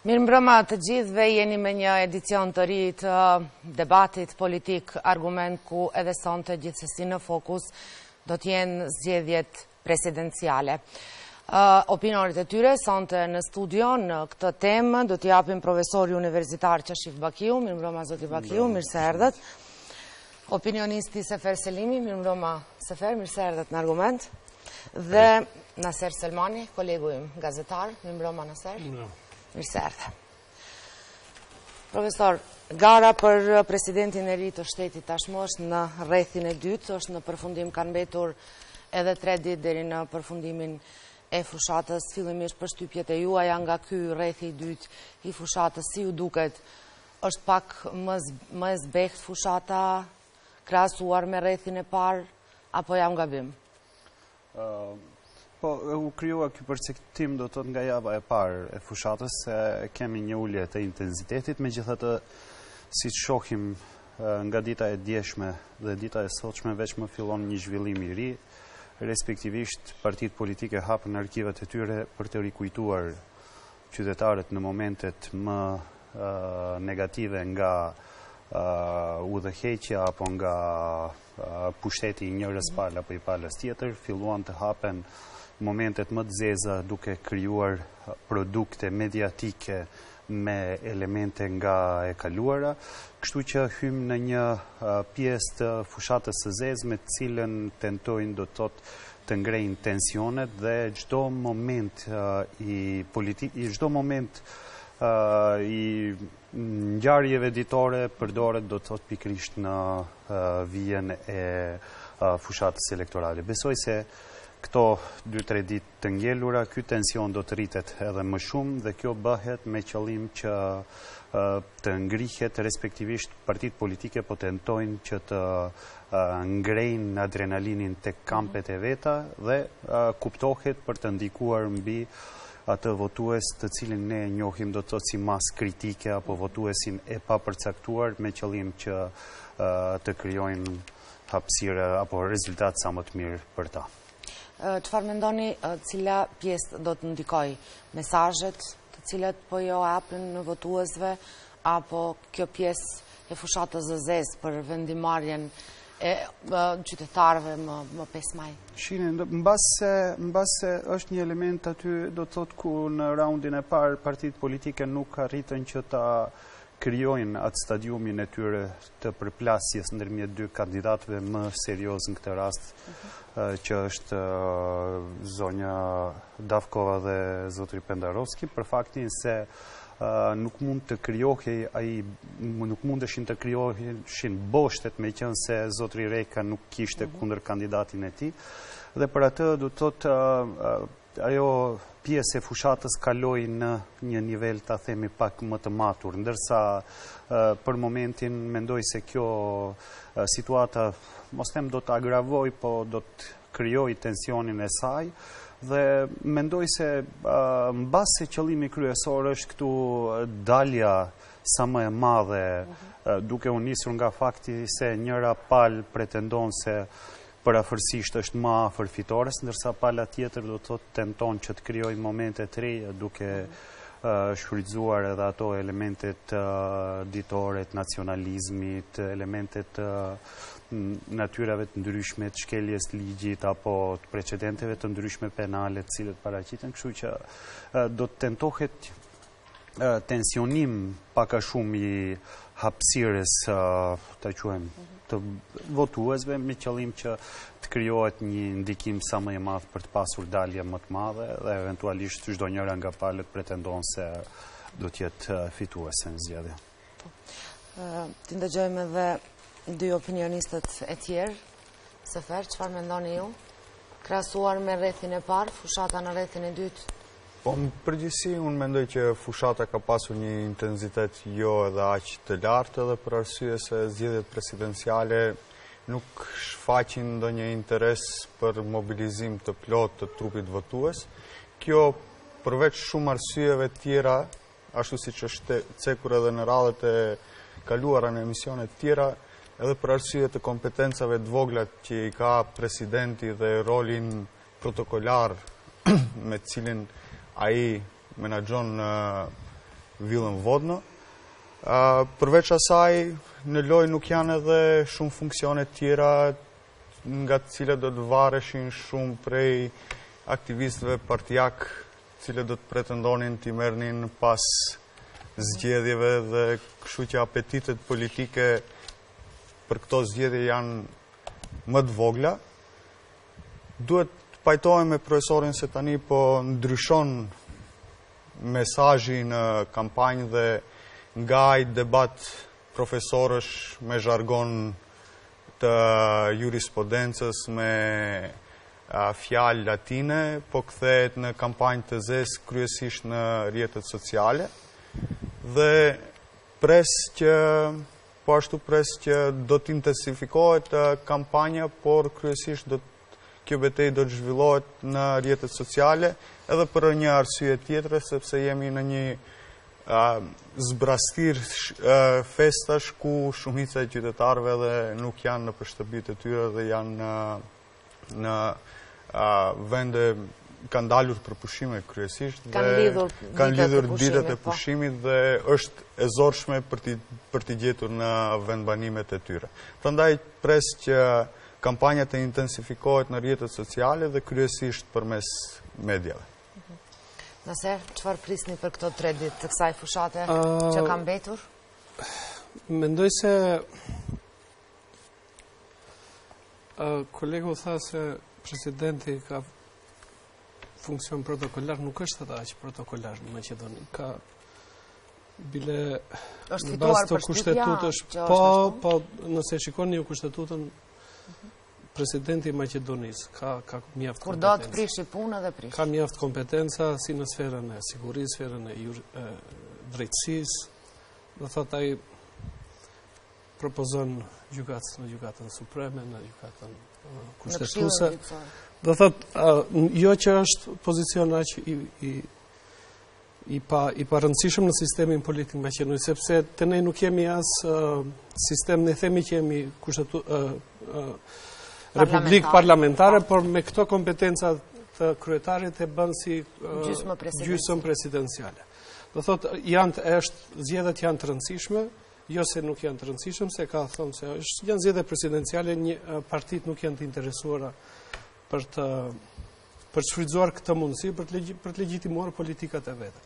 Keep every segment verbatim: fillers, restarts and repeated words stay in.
Mirëmbrëma të gjithëve, jeni me një edicion të ri të debatit politik argument ku edhe sonte gjithsesi në fokus do t'jenë zgjedhjet presidenciale. Opinionet e tyre sonte në studio në këtë temë do t'i japim profesori universitar Qashif Bakiu. Mirëmbrëma zoti Bakiu, mirë se erdhët. Opinionisti Sefer Selimi, mirëmbrëma Sefer, mirë se erdhët në argument. Dhe Naser Selmani, kolegu im gazetar, mirëmbrëma Naser. Mirë se erdhe. Profesor, gara për presidentin e ri të shtetit tashmë është në rrethin e dytë, është në përfundim, kanë mbetur edhe tre ditë deri në përfundimin e fushatës. Fillimisht përshtypjet e juaja nga ky rrethi i dytë i fushatës, si ju duket, është pak më e zbehtë fushata krahasuar me rrethin e parë, apo jam gabim? Po, u kryua ky përcaktim do të thotë nga java e parë e fushatës, se kemi një ulje të intensitetit, megjithatë, siç shohim nga dita e djeshme dhe dita e sotshme, veç më fillon një zhvillim i ri, respektivisht partitë politike hapën arkivat e tyre për të rikujtuar qytetarët në momentet më uh, negative nga uh, udhëheqja apo nga uh, pushteti i njërës palë apo i palës tjetër, filluan të hapen momentet më të zeza duke krijuar produkte mediatike me elemente nga e kaluara, kështu që hym në një uh, pjesë të fushatës së zezë me të cilën tentojnë do të thotë të ngrejnë tensionet dhe çdo moment uh, i politik, i çdo moment uh, i ngjarjeve ditore përdoret do të thotë pikërisht në uh, vijën e uh, fushatës elektorale. Besoj se këto dy tre ditë të ngelura, ky tension do të rritet edhe më shumë dhe kjo bëhet me qëllim që uh, të ngrihet, respektivisht partitë politike po tentojnë që të uh, ngrejnë adrenalinin tek kampet e veta dhe uh, kuptohet për të ndikuar mbi atë votues të cilin ne njohim do të thotë si mas kritike apo votuesin e papërcaktuar me qëllim që uh, të krijojnë hapësirë apo rezultat sa më të mirë për ta. Çfarë mendoni, cila pjesë do të ndikoj? Mesazhet të cilat po jo japin në votuesve, apo kjo pjesë e fushatës së zezë për vendimarrjen e qytetarëve më, më pesë maj? Shine, mbase, mbase është një element aty do të thotë ku në raundin e parë partitë politike nuk arritën që ta krijojnë atë stadiumin e tyre të përplasjes ndërmjet dy kandidatëve më serioz në këtë rast, uh-huh. që është uh, zonja Davkova dhe zotri Pendarovski, për faktin se uh, nuk mund të krijohej ai nuk mundeshin të krijoheshin boshtet me qenë se zotri Reka nuk kishte uh-huh. kundër kandidatin e tij, dhe për atë do të thotë uh, uh, ajo pjesë e fushatës kaloi në një nivel ta themi pak më të matur, ndërsa uh, për momentin mendoj se kjo uh, situata mos them do të agravoj, po do të krijoj tensionin e saj dhe mendoj se uh, mbase qëllimi kryesor është këtu dalja sa më e madhe, uh, duke u nisur nga fakti se njëra palë pretendon se përafërsisht është më afër fitores, ndërsa pala tjetër do të thotë tenton që të krijojë momente të reja duke uh, shfrytzuar edhe ato elementet uh, ditore të nacionalizmit, elementet uh, natyrave të ndryshme të shkeljes të ligjit apo të precedenteve të ndryshme penale të cilët paraqiten, kështu që uh, do të tentohet uh, tensionim pak a shumë i hapësirës uh, të quajmë të votuesve me qëllim që të krijohet një ndikim sa më i madh për të pasur dalje më të madhe dhe eventualisht çdo njëra nga palët pretendon se do të jetë fituese në zgjedhje. Ti ndëgjojmë edhe dy opinionistët e tjerë. Sefer, çfarë mendoni ju? Krahasuar me rrethin e parë, fushata në rrethin e dytë? Po, në përgjithësi, unë mendoj që fushata ka pasur një intensitet jo edhe aq të lartë edhe për arsye se zgjedhjet presidenciale nuk shfaqin ndonjë interes për mobilizim të plot të trupit votues. Kjo përveç shumë arsyeve tjera, ashtu siç është cekur edhe në radhët e kaluara në emisione të tjera, edhe për arsye të kompetencave të vogla që i ka presidenti dhe rolin protokolar me cilin ai menaxhon Villën Vodno. Përveç asaj, në lojë nuk janë edhe shumë funksione tjera nga të cilët do të vareshin shumë prej aktivistëve partijak, cilët do të pretendonin t'i merrnin pas zgjedhjeve dhe kështu që apetitet politike për këto zgjedhje janë më të vogla. Duhet të pajtohem me profesorin se tani po ndryshon mesazhi në kampanjë dhe nga ai debat profesorësh me zhargon të jurisprudencës me fjalë latine, po kthehet në kampanjë të zezë kryesisht në rrjetet sociale dhe pres që po ashtu pres që do të intensifikohet kampanja, por kryesisht do kjo betejë do të zhvillohet në rrjetet sociale edhe për një arsye tjetër, sepse jemi në një zbrastir festash ku shumica e qytetarëve dhe nuk janë në shtëpitë e tyre dhe janë në vende kanë dalur për pushime kryesisht dhe kanë lidhur ditët e pushimit dhe është e zorshme për t'i gjetur në vendbanimet e tyre. Prandaj pres që kampanja të intensifikohet në rrjetet sociale dhe kryesisht përmes mediave. Nëse, çfarë prisni për këto tre ditë të kësaj fushate që ka mbetur? Mendoj se kolegu tha se presidenti ka funksion protokollar, nuk është edhe aq protokollar në Maqedoni. Ka bile në bazë të kushtetutës, po, po, nëse shikoni ju kushtetutën, presidenti i Maqedonisë ka ka mjaft kompetenca. Kur do të prishi punë dhe prish. Ka mjaft kompetenca si në sferën e sigurisë, sferën e drejtësisë. Do thotë ai propozon gjykatës në gjykatën supreme, në gjykatën kushtetuese. Do thotë jo që është pozicion aq i i i pa i pa rëndësishëm në sistemin politik maqedon, sepse te ne nuk kemi as sistem, ne themi që jemi kushtetu Republikë parlamentare, por me këto kompetenca të kryetarit e bën si gjysmë presidenciale. Do thotë janë është zgjedhjet janë të rëndësishme, jo se nuk janë të rëndësishme, se ka thonë se është janë zgjedhje presidenciale, një partitë nuk janë të interesuara për të për të shfrytzuar këtë mundësi për të për të legjitimuar politikat e veta.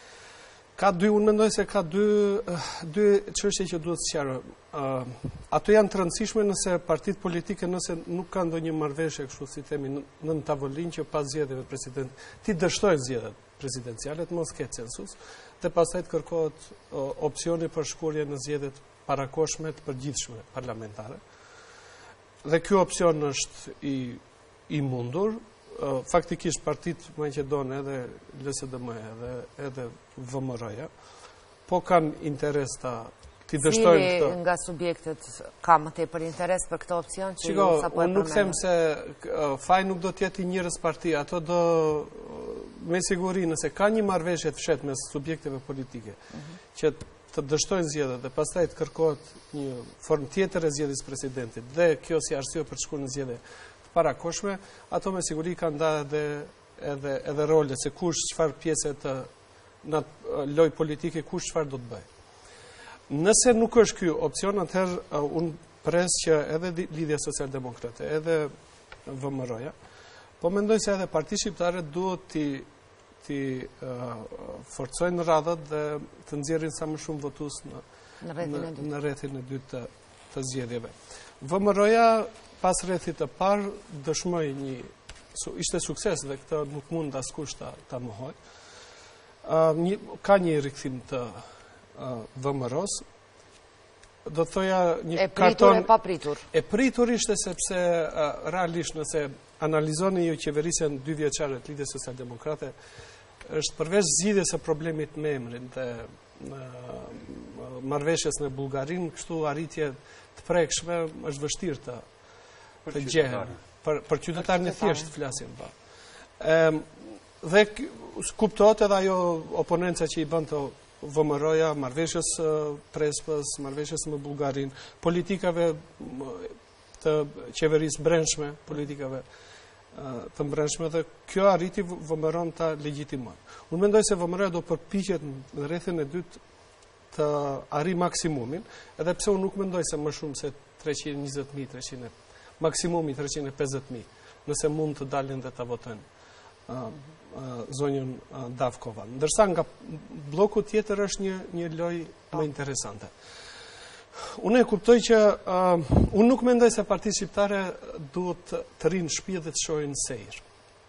Ka dy, unë mendoj se ka dy, dy çështje që duhet sqarohen. Uh, ato janë të rëndësishme nëse partitë politike, nëse nuk kanë ndonjë marrëveshje kështu si themi në, në tavolinë që pas zgjedhjeve president, ti dështojnë zgjedhjet presidenciale, të mos ketë census, dhe pastaj të kërkohet uh, opsioni për shkurje në zgjedhjet parakoshme të përgjithshme parlamentare. Dhe ky opsion është i i mundur. Faktikisht partitë maqedone edhe L S D M-ja edhe edhe V M R-ja po kanë interes ta ti dështojnë këto. Cili nga subjektet ka më tepër interes për këtë opsion që Qiko, ju sapo e unë nuk them se uh, faj nuk do të jetë i njërës parti, ato do uh, me siguri nëse ka një marrëveshje të fshet mes subjekteve politike uh -huh. që të dështojnë zgjedhjet dhe pastaj të kërkohet një formë tjetër e zgjedhjes presidentit dhe kjo si arsye për të shkuar në zgjedhje parakoshme, ato me siguri kanë nda edhe, edhe, edhe role, se kush çfarë pjesë të në lojë politike, kush çfarë do të bëjë. Nëse nuk është ky opcion, atëherë uh, unë pres që edhe Lidhja Social-Demokrate, edhe V M R-ja, po mendoj se edhe partitë shqiptare duhet ti, ti uh, forcojnë radhët dhe të nxjerrin sa më shumë votues në, në rrethin e dytë të, të zgjedhjeve. V M R-ja pas rrethit të parë dëshmoi një su, ishte sukses dhe këtë nuk mund askush ta, ta mohoj. Uh, një, ka një rikthim të uh, V M R-s. Do të thoja një e pritur karton e pa pritur. E pritur ishte sepse uh, realisht nëse analizoni ju qeverisjen dy vjeçare të Lidhjes Social-Demokrate, është përveç zgjidhjes së problemit me emrin dhe uh, marrëveshjes me Bullgarinë, kështu arritje të prekshme është vështirë të të gjehen. Për, për qytetarën e thjesht flasim pa. Ehm dhe kuptohet edhe ajo oponenca që i bën të V M R-ja, marrëveshjes Prespës, marrëveshjes me Bullgarinë, politikave të qeverisë brendshme, politikave të mbrëmshme dhe kjo arriti vëmëron të legjitimon. Unë mendoj se vëmëroja do përpiqet në rrethin e dytë të arri maksimumin, edhe pse unë nuk mendoj se më shumë se treqind e njëzet mijë, maksimumi treqind e pesëdhjetë mijë, nëse mund të dalin dhe të votojnë zonjën Davkova. Ndërsa nga bloku tjetër është një, një lojë më interesante. Unë e kuptoj që uh, unë nuk mendoj se Partia Shqiptare duhet të rinë në shtëpi dhe të shohin sejr.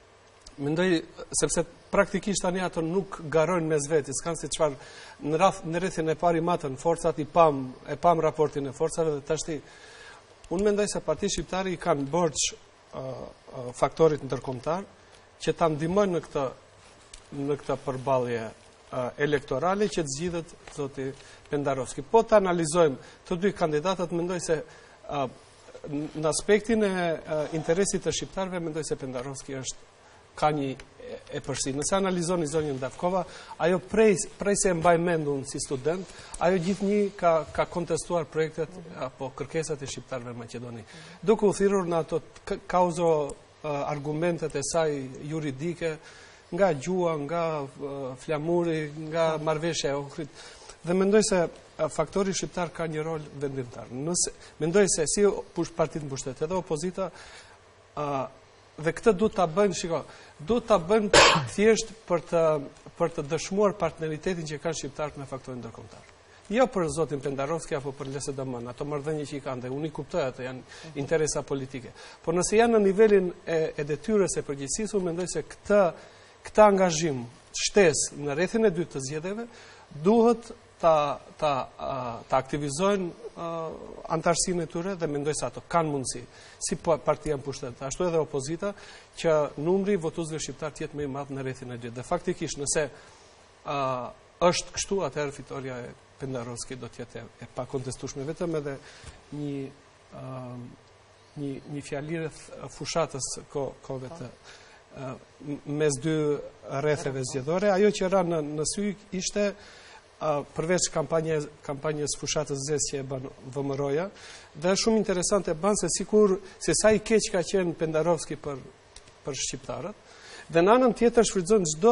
Mendoj sepse praktikisht tani ato nuk garojnë mes vetes, s'kan si çfarë në rreth në rrethin e parë i matën forcat i pam e pam raportin e forcave dhe tashti unë mendoj se Partia Shqiptare i kanë borxh uh, uh, faktorit ndërkombëtar që ta ndihmojnë në këtë në këtë përballje uh, elektorale që të zgjidhet zoti Pendarovski. Po të analizojmë të dy kandidatët, mendoj se uh, në aspektin e uh, interesit të shqiptarëve, mendoj se Pendarovski është ka një e, e përsi. Nëse analizoni zonjën Davkova, ajo prej, prej se mbaj mendun si student, ajo gjithnjë ka, ka kontestuar projektet apo kërkesat e shqiptarëve në Maqedoni. Duke u thirrur në ato kauzo uh, argumentet e saj juridike, nga gjua, nga uh, flamuri, nga marrëveshja e Ohrit. Dhe mendoj se faktori shqiptar ka një rol vendimtar. Nëse mendoj se si partitë në pushtet edhe opozita uh, dhe këtë duhet ta bëjnë, shiko, duhet ta bëjnë thjesht për të për të dëshmuar partneritetin që kanë shqiptarët me faktorin ndërkombëtar. Jo për zotin Pendarovski apo për L S D M, ato marrëdhënie që i kanë dhe unë i kuptoj ato janë interesa politike. Por nëse janë në nivelin e, e detyrës së përgjegjësisë, unë mendoj se këtë këtë angazhim, shtesë në rrethin e dytë të zgjedhjeve duhet ta, ta, ta aktivizojnë uh, antarësinë e tyre dhe mendoj se ato kanë mundësi, si partia në pushtet, ashtu edhe opozita, që numri votuesve shqiptar të jetë më i madh në rrethin e dytë. Dhe faktikisht nëse uh, është kështu, atëherë fitoria e Pendarovski do të jetë e pakontestueshme, vetëm edhe një uh, një, një fjali rreth fushatës ko, kove të uh, mes dy rretheve zgjedhore. Ajo që ra në, në sy ishte Uh, përveç kampanjës, kampanjës fushatës zezë që e bën vëmëroja, dhe shumë interesante ban se sikur se sa i keq ka qenë Pendarovski për, për shqiptarët, dhe në anën tjetër shfrytëzon çdo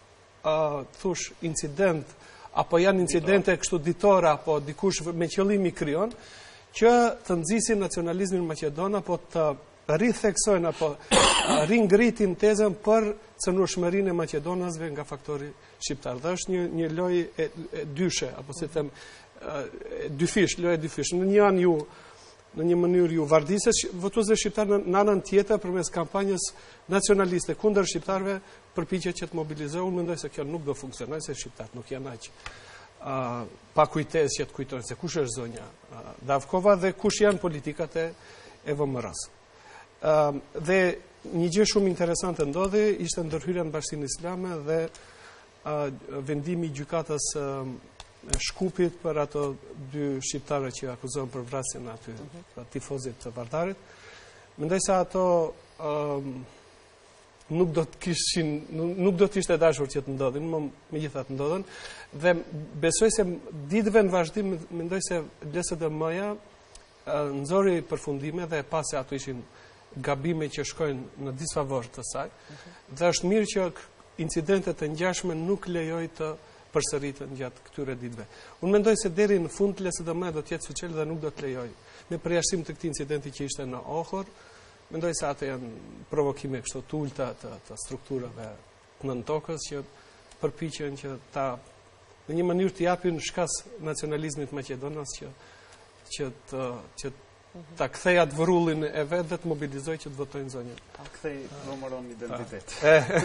uh, thush incident, apo janë incidente kështu ditore, apo dikush me qëllim i krijon, që të nxisin nacionalizmin maqedon, apo të ritheksojnë, apo uh, ringritin tezën për cënueshmërinë e maqedonasve nga faktori shqiptar. Dhe është një, një lojë e, e dyshe, apo si them, e dyfish, lojë e dyfish. Në një anë ju, në një mënyrë ju vardisë votuesve shqiptar, në, në anën tjetër përmes kampanjës nacionaliste kundër shqiptarëve përpiqet që të mobilizojë. Unë mendoj se kjo nuk do funksionojë, se shqiptarët nuk janë aq uh, pa kujtesë që të kujtojnë se kush është zonja uh, Davkova dhe kush janë politikat e, e V M R-s. Uh, dhe një gjë shumë interesante ndodhi, ishte ndërhyrja në Bashkinë Islame dhe uh, vendimi i gjykatës uh, Shkupit për ato dy shqiptare që akuzohen për vrasjen aty, pra tifozit të Vardarit. Mendoj se ato um, nuk do të kishin, nuk do të ishte dashur që të ndodhin, më megjithatë ndodhen, dhe besoj se ditëve në vazhdim mendoj se L S D M-ja uh, nxori përfundime dhe pas se ato ishin gabime që shkojnë në disfavor të saj, dhe është mirë që incidentet e ngjashme nuk lejoj të përsëritën gjatë këtyre ditëve. Unë mendoj se deri në fund L S D M do të jetë suçel dhe nuk do të lejoj. Me përjashtim të këtij incidenti që ishte në Ohor, mendoj se ato janë provokime kështu të ulta të, të strukturave të nën tokës që përpiqen që ta në një mënyrë të japin shkas nacionalizmit maqedonas që që të që ta kthej atë vërullin e vet dhe të mobilizoj që të votojnë zonjën. Ta kthej numëron identitet.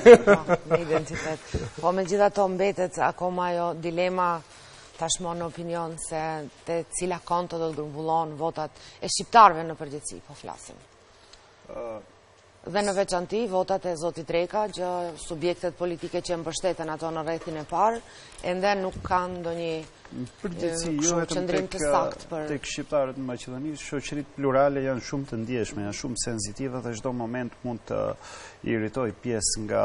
Në identitet. Po megjithatë mbetet akoma ajo dilema tashmë në opinion se te cila konto do të grumbullon votat e shqiptarëve në përgjithësi, po flasim. Uh, dhe në veçanti votat e zotit Reka, gjë subjektet politike që mbështeten ato në rrethin e parë, ende nuk kanë ndonjë përgjithësi jo vetëm tek tek shqiptarët në Maqedoni, shoqëritë plurale janë shumë të ndjeshme, janë shumë senzitive dhe çdo moment mund të iritoj pjesë nga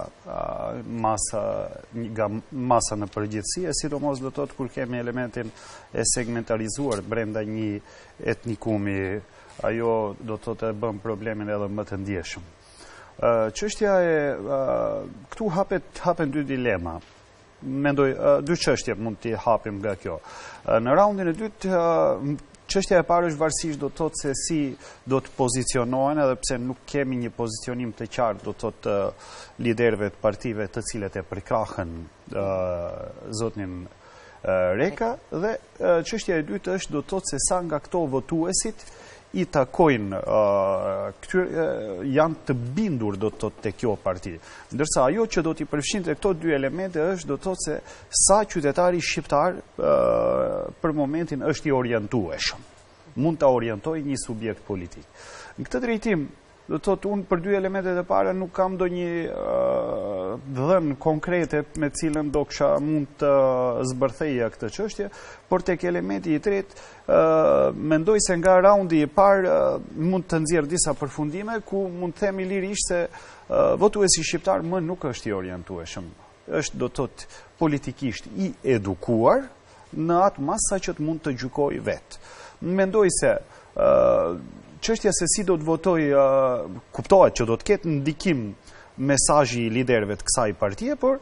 uh, masa nga masa në përgjithësi, e sidomos do të thotë kur kemi elementin e segmentarizuar brenda një etnikumi, ajo do të thotë e bën problemin edhe më të ndjeshëm. Çështja e, këtu hapen dy dilema. Mendoj, dy çështje mund t'i hapim nga kjo. Në raundin e dytë, çështja e parë është varësisht do të thotë se si do të pozicionohen, edhe pse nuk kemi një pozicionim të qartë, do të thotë liderëve të partive të cilët e përkrahën zotin Reka, dhe çështja e dytë është do të thotë se sa nga këto votuesit i takojnë, janë të bindur do të thotë te kjo parti. Ndërsa ajo që do t'i përfshin të këto dy elemente është do të thotë se sa qytetari shqiptar për momentin është i orientueshëm. Mund ta orientojë një subjekt politik. Në këtë drejtim, do të thotë unë për dy elementet e para nuk kam ndonjë dhënë konkrete me cilën do kisha mund të zbërtheja këtë çështje, por tek elementi i tretë mendoj se nga raundi i parë mund të nxjerr disa përfundime ku mund të themi lirisht se votuesi shqiptar më nuk është i orientueshëm. Është do të thotë politikisht i edukuar në atë masa që të mund të gjykojë vetë. Mendoj se çështja se si do të votoj, kuptohet që do të ketë ndikim mesazhi i liderëve të kësaj partie, por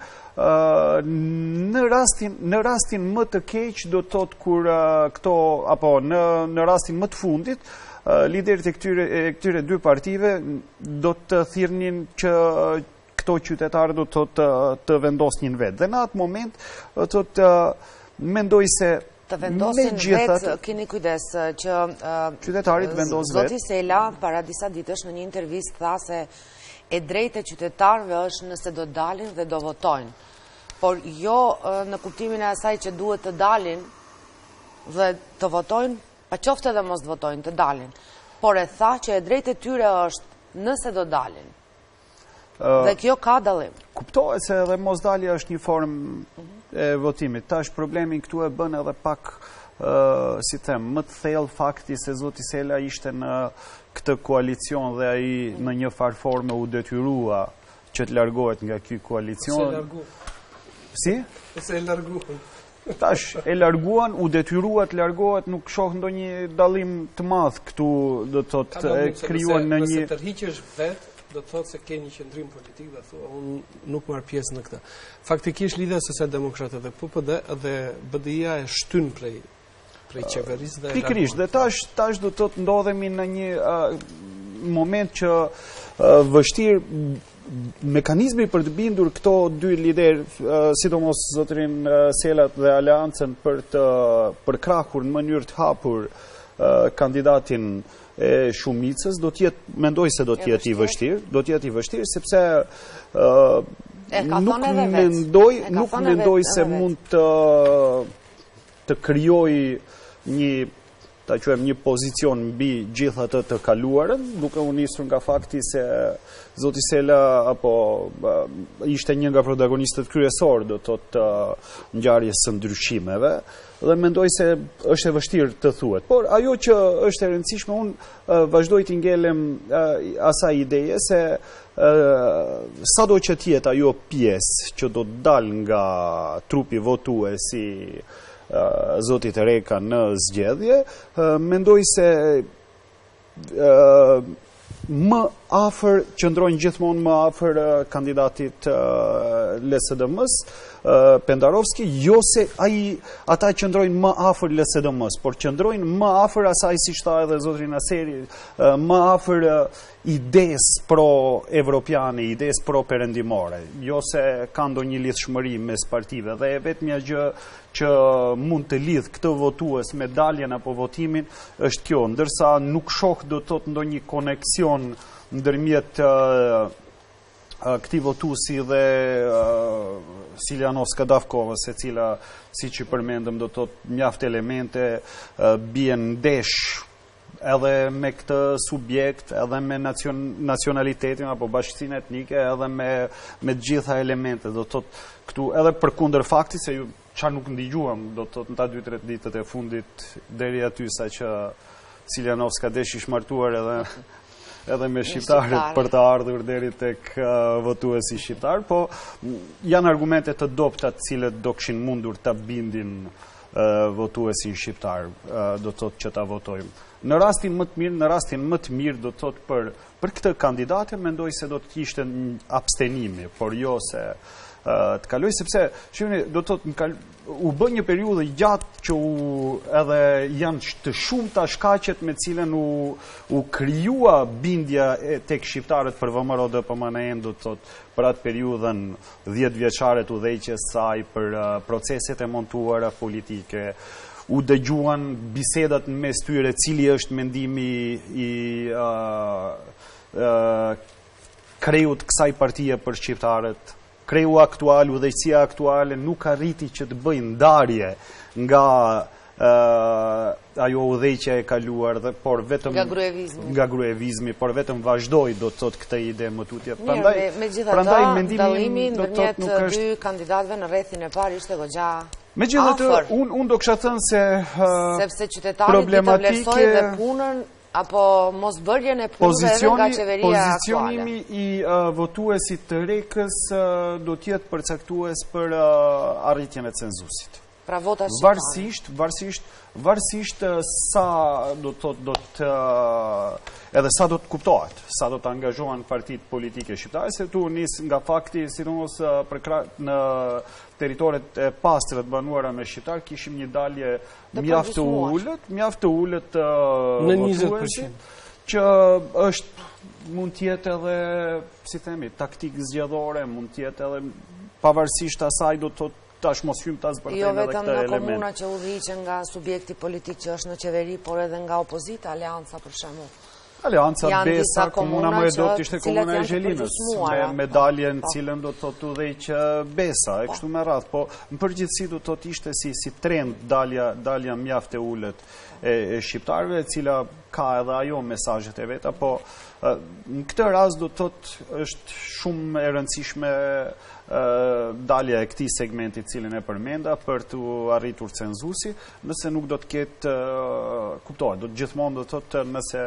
në rastin në rastin më të keq do të thotë kur këto apo në në rastin më të fundit liderët e këtyre e këtyre dy partive do të thirrnin që këto qytetarë do të thotë të vendosnin vetë. Dhe në atë moment do të thotë mendoj se të vendosin vetë, keni kujdes që qytetarit vendos vetë. Zoti Sela para disa ditësh në një intervistë tha se e drejtë e qytetarëve është nëse do dalin dhe do votojnë. Por jo në kuptimin e asaj që duhet të dalin dhe të votojnë, pa qoftë edhe mos të votojnë, të dalin. Por e tha që e drejtë e tyre është nëse do dalin. Dhe kjo ka dallim. Kuptohet se edhe mos dalja është një formë e votimit. Tash problemin këtu e bën edhe pak, si them, më të thellë fakti se zoti Sela ishte në këtë koalicion dhe ai në një farë forme u detyrua që të largohet nga ky koalicion. Se largu. Si? Se larguan. Tash e larguan, u detyrua të largohet, nuk shoh ndonjë dallim të madh këtu, do të thotë e krijuan në një. Nëse tërhiqesh vetë, do të thotë se ke një qëndrim politik dhe thua unë nuk marr pjesë në këtë. Faktikisht lidhja e Socialdemokratëve dhe P P D dhe B D I-a e shtyn prej prej qeverisë dhe pikërisht, dhe tash tash do të thotë ndodhemi në një uh, moment që uh, vështirë mekanizmi për të bindur këto dy lider, uh, sidomos zotrin uh, Selat dhe Aleancën për të përkrahur në mënyrë të hapur uh, kandidatin e shumicës, do t'jetë, mendoj se do t'jetë i vështirë, do t'jetë i vështirë, sepse uh, nuk mendoj, nuk mendoj se mund të, të krijoj një, ta quajmë një pozicion mbi gjithë atë të kaluarën, duke u nisur nga fakti se zoti Sela apo uh, ishte një nga protagonistët kryesor do të thotë uh, ngjarjes së ndryshimeve, dhe mendoj se është e vështirë të thuhet. Por ajo që është e rëndësishme, unë uh, vazhdoj të ngelem uh, asaj ideje se uh, sado që tjetë ajo pjesë që do të dal nga trupi votues si uh, zotit Reka në zgjedhje, uh, mendoj se uh, më afër, qëndrojnë gjithmonë më afër uh, kandidatit uh, L S D M-s, uh, Pendarovski, jo se ai ata qëndrojnë më afër L S D M-s, por qëndrojnë më afër asaj, siç tha edhe zotri Naseri, uh, më afër uh, ides pro-evropiane, ides pro-perëndimore, jo se ka ndonjë lidhshmëri mes partive, dhe e vetmja gjë që mund të lidh këtë votues me daljen apo votimin është kjo, ndërsa nuk shoh do të thotë ndonjë koneksion ndërmjet uh, uh, këtij votuesi dhe uh, Siljanos Kadavkovës, e cila, siç i përmendëm, do të thotë mjaft elemente uh, bien ndesh edhe me këtë subjekt, edhe me nacion, nacionalitetin apo bashkësinë etnike, edhe me me të gjitha elementet, do të thotë këtu edhe përkundër faktit se ju çfarë nuk ndigjuam, do të thotë në ta dy tre ditët e fundit deri aty sa që Siljanovska desh ish martuar edhe edhe me shqiptarët për të ardhur deri tek uh, votuesi shqiptar, po janë argumente të dobta të cilët do kishin mundur ta bindin votuesin shqiptar, do të thotë që ta votojmë. Në rastin më të mirë, në rastin më të mirë do të thotë për për këtë kandidate mendoj se do të ishte abstenimi, por jo se të kaloj, sepse shihni, do të thotë u bë një periudhë gjatë që u edhe janë të shumta shkaqet me cilën u u krijua bindja tek shqiptarët për V M R O D P M N E, do të thotë për atë periudhën dhjetë vjeçare të udhëheqjes saj, për proceset e montuara politike. U dëgjuan bisedat në mes tyre, cili është mendimi i uh, uh, krejut kësaj partie për shqiptarët. Kreu aktual, udhëheqësia aktuale nuk arriti që të bëjë ndarje nga uh, ajo udhëheqja e kaluar, dhe por vetëm nga gruevizmi, nga gruevizmi, por vetëm vazhdoi do të thotë këtë ide më tutje. Prandaj, megjithatë, dallimi ndërmjet dy kandidatëve në rrethin e parë ishte goxha Megjithatë, unë un do kisha thënë se uh, sepse qytetari ti të vlerësojë dhe punën apo mos bërjen e punëve edhe nga qeveria aktuale. Pozicionimi i uh, votuesit të rekës uh, do t'jetë përcaktues për uh, arritjen e cenzusit. Pra vota shqiptare. Varsisht, varsisht, varsisht uh, sa do të do të uh, edhe sa do të kuptohet, sa do të angazhohen partitë politike shqiptare, se tu nis nga fakti, sidomos uh, për në teritoret e pastra të banuara me shqiptar, kishim një dalje mjaft të ulët, mjaft të ulët uh, në njëzet përqind, që është mund të jetë edhe, si themi, taktik zgjedhore, mund të jetë edhe pavarësisht asaj do të tash mos hymë ta zbërthejmë edhe këtë element. Jo vetëm në komuna që udhëhiqen nga subjekti politik që është në qeveri, por edhe nga opozita, Aleanca për shembull. Aleanca, Besa, komuna më e doptë ishte komuna e Zhelinës, me medaljen cilën do të thotë udhëheq Besa, e kështu me radhë, po në përgjithësi do të thotë ishte si si trend dalja dalja mjaft e ulët e, e shqiptarëve, e cila ka edhe ajo mesazhet e veta, po në këtë rast do të thotë është shumë e rëndësishme dalja e këtij segmenti cilin e përmenda për të arritur cenzusi, nëse nuk do të ketë kuptohet, do të gjithmonë do të thotë nëse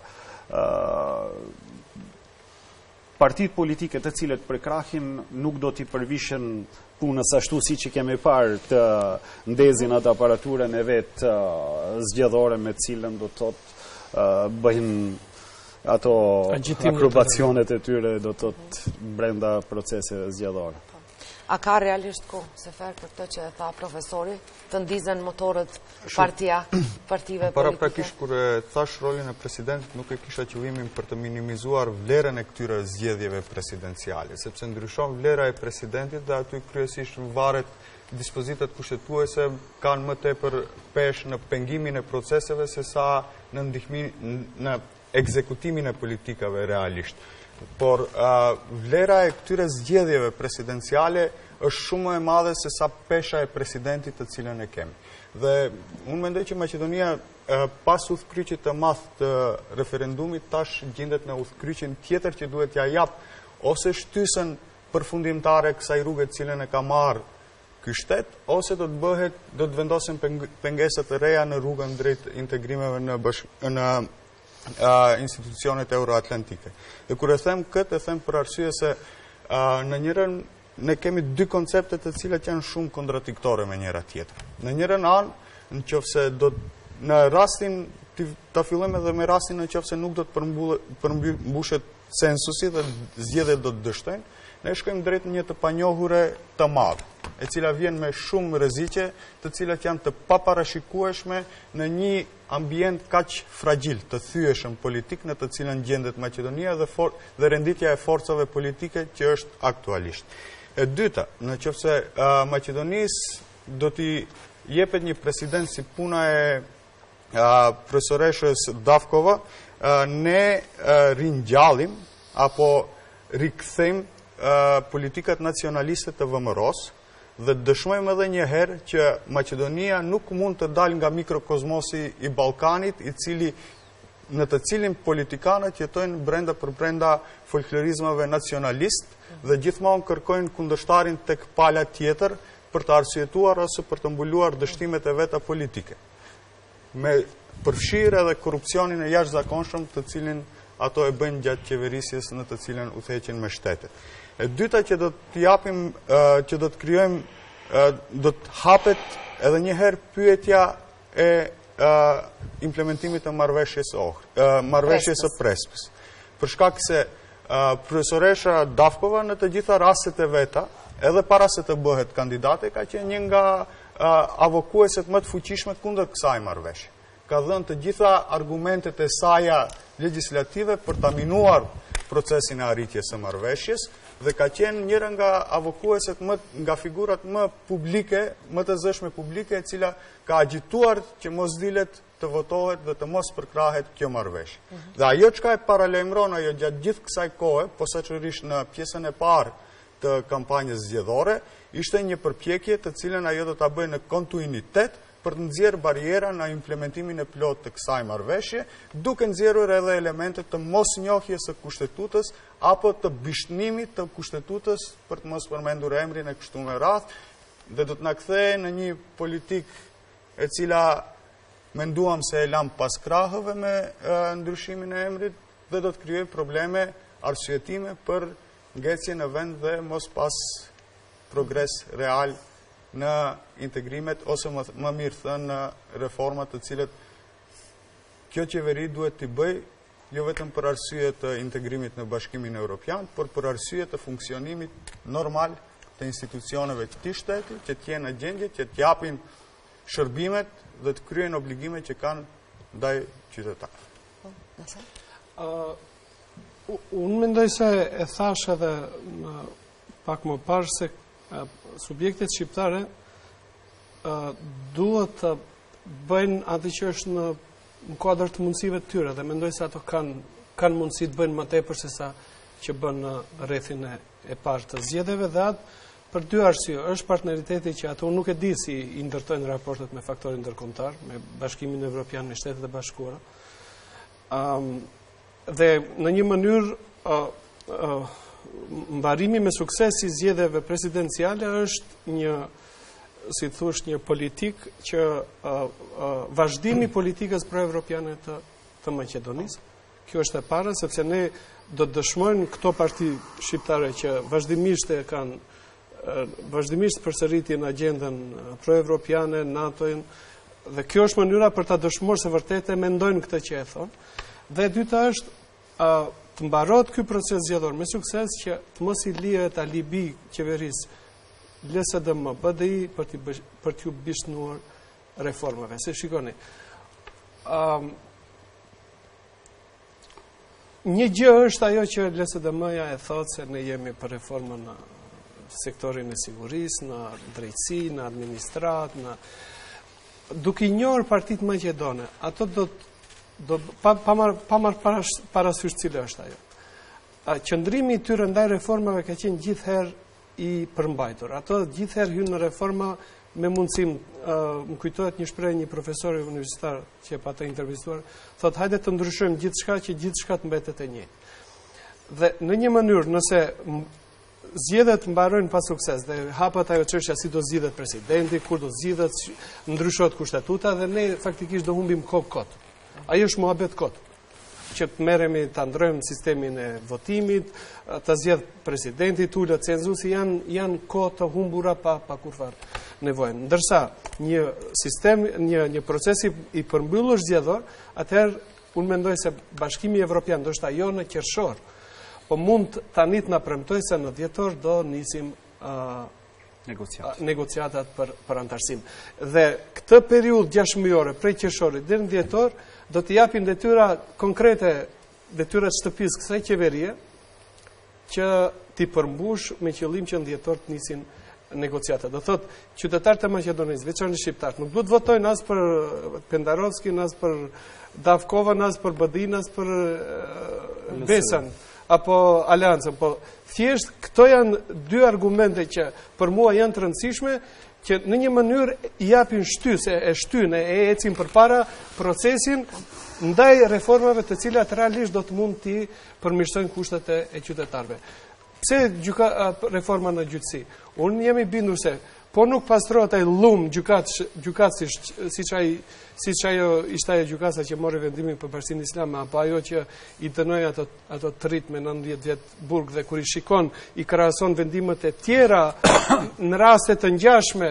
partitë politike të cilët përkrahin nuk do t'i përvishen punës ashtu si që kemi parë të ndezin atë aparaturën e vetë zgjedhore me cilën do të thotë bëjnë ato akrobacionet e tyre do të thotë brenda proceseve zgjedhore. A ka realisht ko, se fer për të që e tha profesori, të ndizen motorët partia, partive politike? Para prakisht, kur e thash rolin e presidentit, nuk e kisha qëllimin për të minimizuar vlerën e këtyre zgjedhjeve presidenciale, sepse ndryshon vlera e presidentit dhe aty kryesisht varet dispozitat kushtetuese kanë më tepër pesh në pengimin e proceseve se sa në ndihmin në ekzekutimin e politikave realisht. Por uh, vlera e këtyre zgjedhjeve presidenciale është shumë e madhe se sa pesha e presidentit të cilën e kemi. Dhe unë mendoj që Maqedonia uh, pas udhkryqit të madh të referendumit tash gjendet në udhkryqin tjetër që duhet ja jap ose shtysën përfundimtare kësaj rruge të cilën e ka marrë ky shtet, ose do të bëhet, do të vendosen pengesat të reja në rrugën drejt integrimeve në bashk në Uh, institucionet euroatlantike. Dhe kur e them këtë, e them për arsye se uh, në njërën ne kemi dy koncepte të cilat janë shumë kontradiktore me njëra tjetër. Në njërën anë, në qofse do në rastin ta fillojmë edhe me rastin në qofse nuk do të përmbushet censusi dhe zgjedhjet do të dështojnë, ne shkojmë drejt një të panjohure të madhe, e cila vjen me shumë rreziqe, të cilat janë të paparashikueshme në një ambient kaq fragil, të thyeshëm politik në të cilën gjendet Maqedonia dhe, for, dhe renditja e forcave politike që është aktualisht. E dyta, në qofse uh, Maqedonisë do t'i jepet një president si puna e uh, profesoreshës Davkova, uh, ne uh, ringjallim apo rikthejmë uh, politikat nacionaliste të V M R O-s, dhe dëshmojmë edhe një herë që Maqedonia nuk mund të dalë nga mikrokozmosi i Ballkanit, i cili në të cilin politikanët jetojnë brenda për brenda folklorizmave nacionalist dhe gjithmonë kërkojnë kundërshtarin tek pala tjetër për të arsyetuar ose për të mbuluar dështimet e veta politike. Me përfshirë edhe korrupsionin e jashtëzakonshëm të cilin ato e bëjnë gjatë qeverisjes në të cilën udhëheqin me shtetet. E dyta që do të japim, uh, që do të krijojmë do të hapet edhe njëherë pyetja e implementimit të marrëveshjes së Prespës. Për shkak se profesoresha Dafkova në të gjitha rastet e veta, edhe para se të bëhet kandidate, ka qenë një nga avokueset më të fuqishme kundër kësaj marrëveshje. Ka dhënë të gjitha argumentet e saja legislative për ta minuar procesin e arritjes së marrëveshjes dhe ka qenë njëra nga avokueset më nga figurat më publike, më të zëshme publike, e cila ka agjituar që mos dilet të votohet dhe të mos përkrahet kjo marrëveshje. Uh -huh. Dhe ajo çka e paralajmëron ajo gjatë gjithë kësaj kohe, posaçërisht në pjesën e parë të kampanjës zgjedhore, ishte një përpjekje të cilën ajo do ta bëjë në kontinuitet për të nxjerrë bariera në implementimin e plot të kësaj marrëveshje, duke nxjerrur edhe elemente të mosnjohjes së kushtetutës apo të bishtnimit të kushtetutës, për të mos përmendur emrin e kështu me radhë, dhe do të na kthejë në një politikë e cila menduam se e lam pas krahëve me e, ndryshimin e emrit dhe do të krijojë probleme arsyetime për ngecje në vend dhe mos pas progres real në integrimet, ose më, më mirë thënë në reformat të cilët kjo qeveri duhet t'i bëj, jo vetëm për arsye të integrimit në Bashkimin Evropian, por për arsye të funksionimit normal të institucioneve të këtij shteti, që t'jenë në gjendje, që t'japin shërbimet dhe të kryen obligime që kanë ndaj qytetarëve. Uh, unë mendoj se e thash edhe në, pak më parë se uh, subjektet shqiptare uh, duhet të bëjnë atë që është në, në kuadër të mundësive të tyre, dhe mendoj se ato kanë kanë mundësi të bëjnë më tepër se sa që bën në rrethin e, e parë të zgjedhjeve, dhe atë për dy arsye. Është partneriteti që ato nuk e di si i ndërtojnë raportet me faktorin ndërkombëtar, me Bashkimin Evropian, me Shtetet e Bashkuara. Um, dhe në një mënyrë uh, uh, mbarimi me sukses i zgjedhjeve presidenciale është një, si thosh, një politik që uh, uh, vazhdimi politikës pro-evropiane të, të Maqedonisë. Kjo është e para, sepse ne do të dëshmojnë këto parti shqiptare që vazhdimisht e kanë vazhdimisht përsëritin agjendën pro-evropiane, NATO-in, dhe kjo është mënyra për ta dëshmuar se vërtet e mendojnë këtë që e thonë. Dhe e dyta është uh, të mbarohet ky proces zgjedhor me sukses, që të mos i lihet alibi qeverisë L S D M, B D I për të për t'u bishnuar reformave. Se shikoni, um, një gjë është ajo që L S D M-ja e thotë se ne jemi për reformën në sektorin e sigurisë, në drejtësi, në administrat, në duke i njohur partitë maqedone, ato do do pa pa marr pa marr parasysh cilë është ajo. A qëndrimi i tyre ndaj reformave ka qenë gjithherë i përmbajtur. Ato gjithherë hyn në reforma me mundësim, uh, më kujtohet një shprehje një profesor universitar që e pata intervistuar, thotë hajde të ndryshojmë gjithçka që gjithçka të mbetet e njëjtë. Dhe në një mënyrë, nëse zgjedhjet mbarojnë pa sukses dhe hapet ajo çështja si do zgjidhet presidenti, kur do zgjidhet, ndryshohet kushtetuta, dhe ne faktikisht do humbim kohë kot. Ajo është muhabet kot. Që të merremi ta ndrojmë sistemin e votimit, të zgjedh presidenti, tulet cenzusi, janë janë kohë të humbura pa pa kurfar nevojë. Ndërsa një sistem, një një proces i përmbyllur zgjedhor, atëherë unë mendoj se Bashkimi Evropian, ndoshta jo në qershor, po mund tani të na premtoj se në dhjetor do nisim uh, negociatat, negociatat për, për antarësim. Dhe këtë periudhë gjashtë prej qershorit deri në dhjetor do të japin detyra konkrete, detyra shtëpisë kësaj qeverie, që t'i përmbush me qëllim që në dhjetor të nisin negociatat. Do thot, qytetarët e Maqedonisë, veçanërisht shqiptarët, nuk duhet votojnë as për Pendarovskin, as për Davkovën, as për Badin, as për uh, Besan apo Aleancën, po thjesht këto janë dy argumente që për mua janë të rëndësishme, që në një mënyrë i japin shtysë, e shtyn, e ecin përpara procesin ndaj reformave të cilat realisht do të mund t'i përmirësojnë kushtet e, e qytetarëve. Pse gjuka reforma në gjyqësi? Unë jam i bindur se po nuk pastrohet ai lum gjykatësisht, siç ai siç ajo ishte ajo gjykata që mori vendimin për Bashkinë Islame, apo ajo që i dënoi ato ato të rrit me nëntëdhjetë vjet burg, dhe kur i shikon, i krahason vendimet e tjera në raste të ngjashme,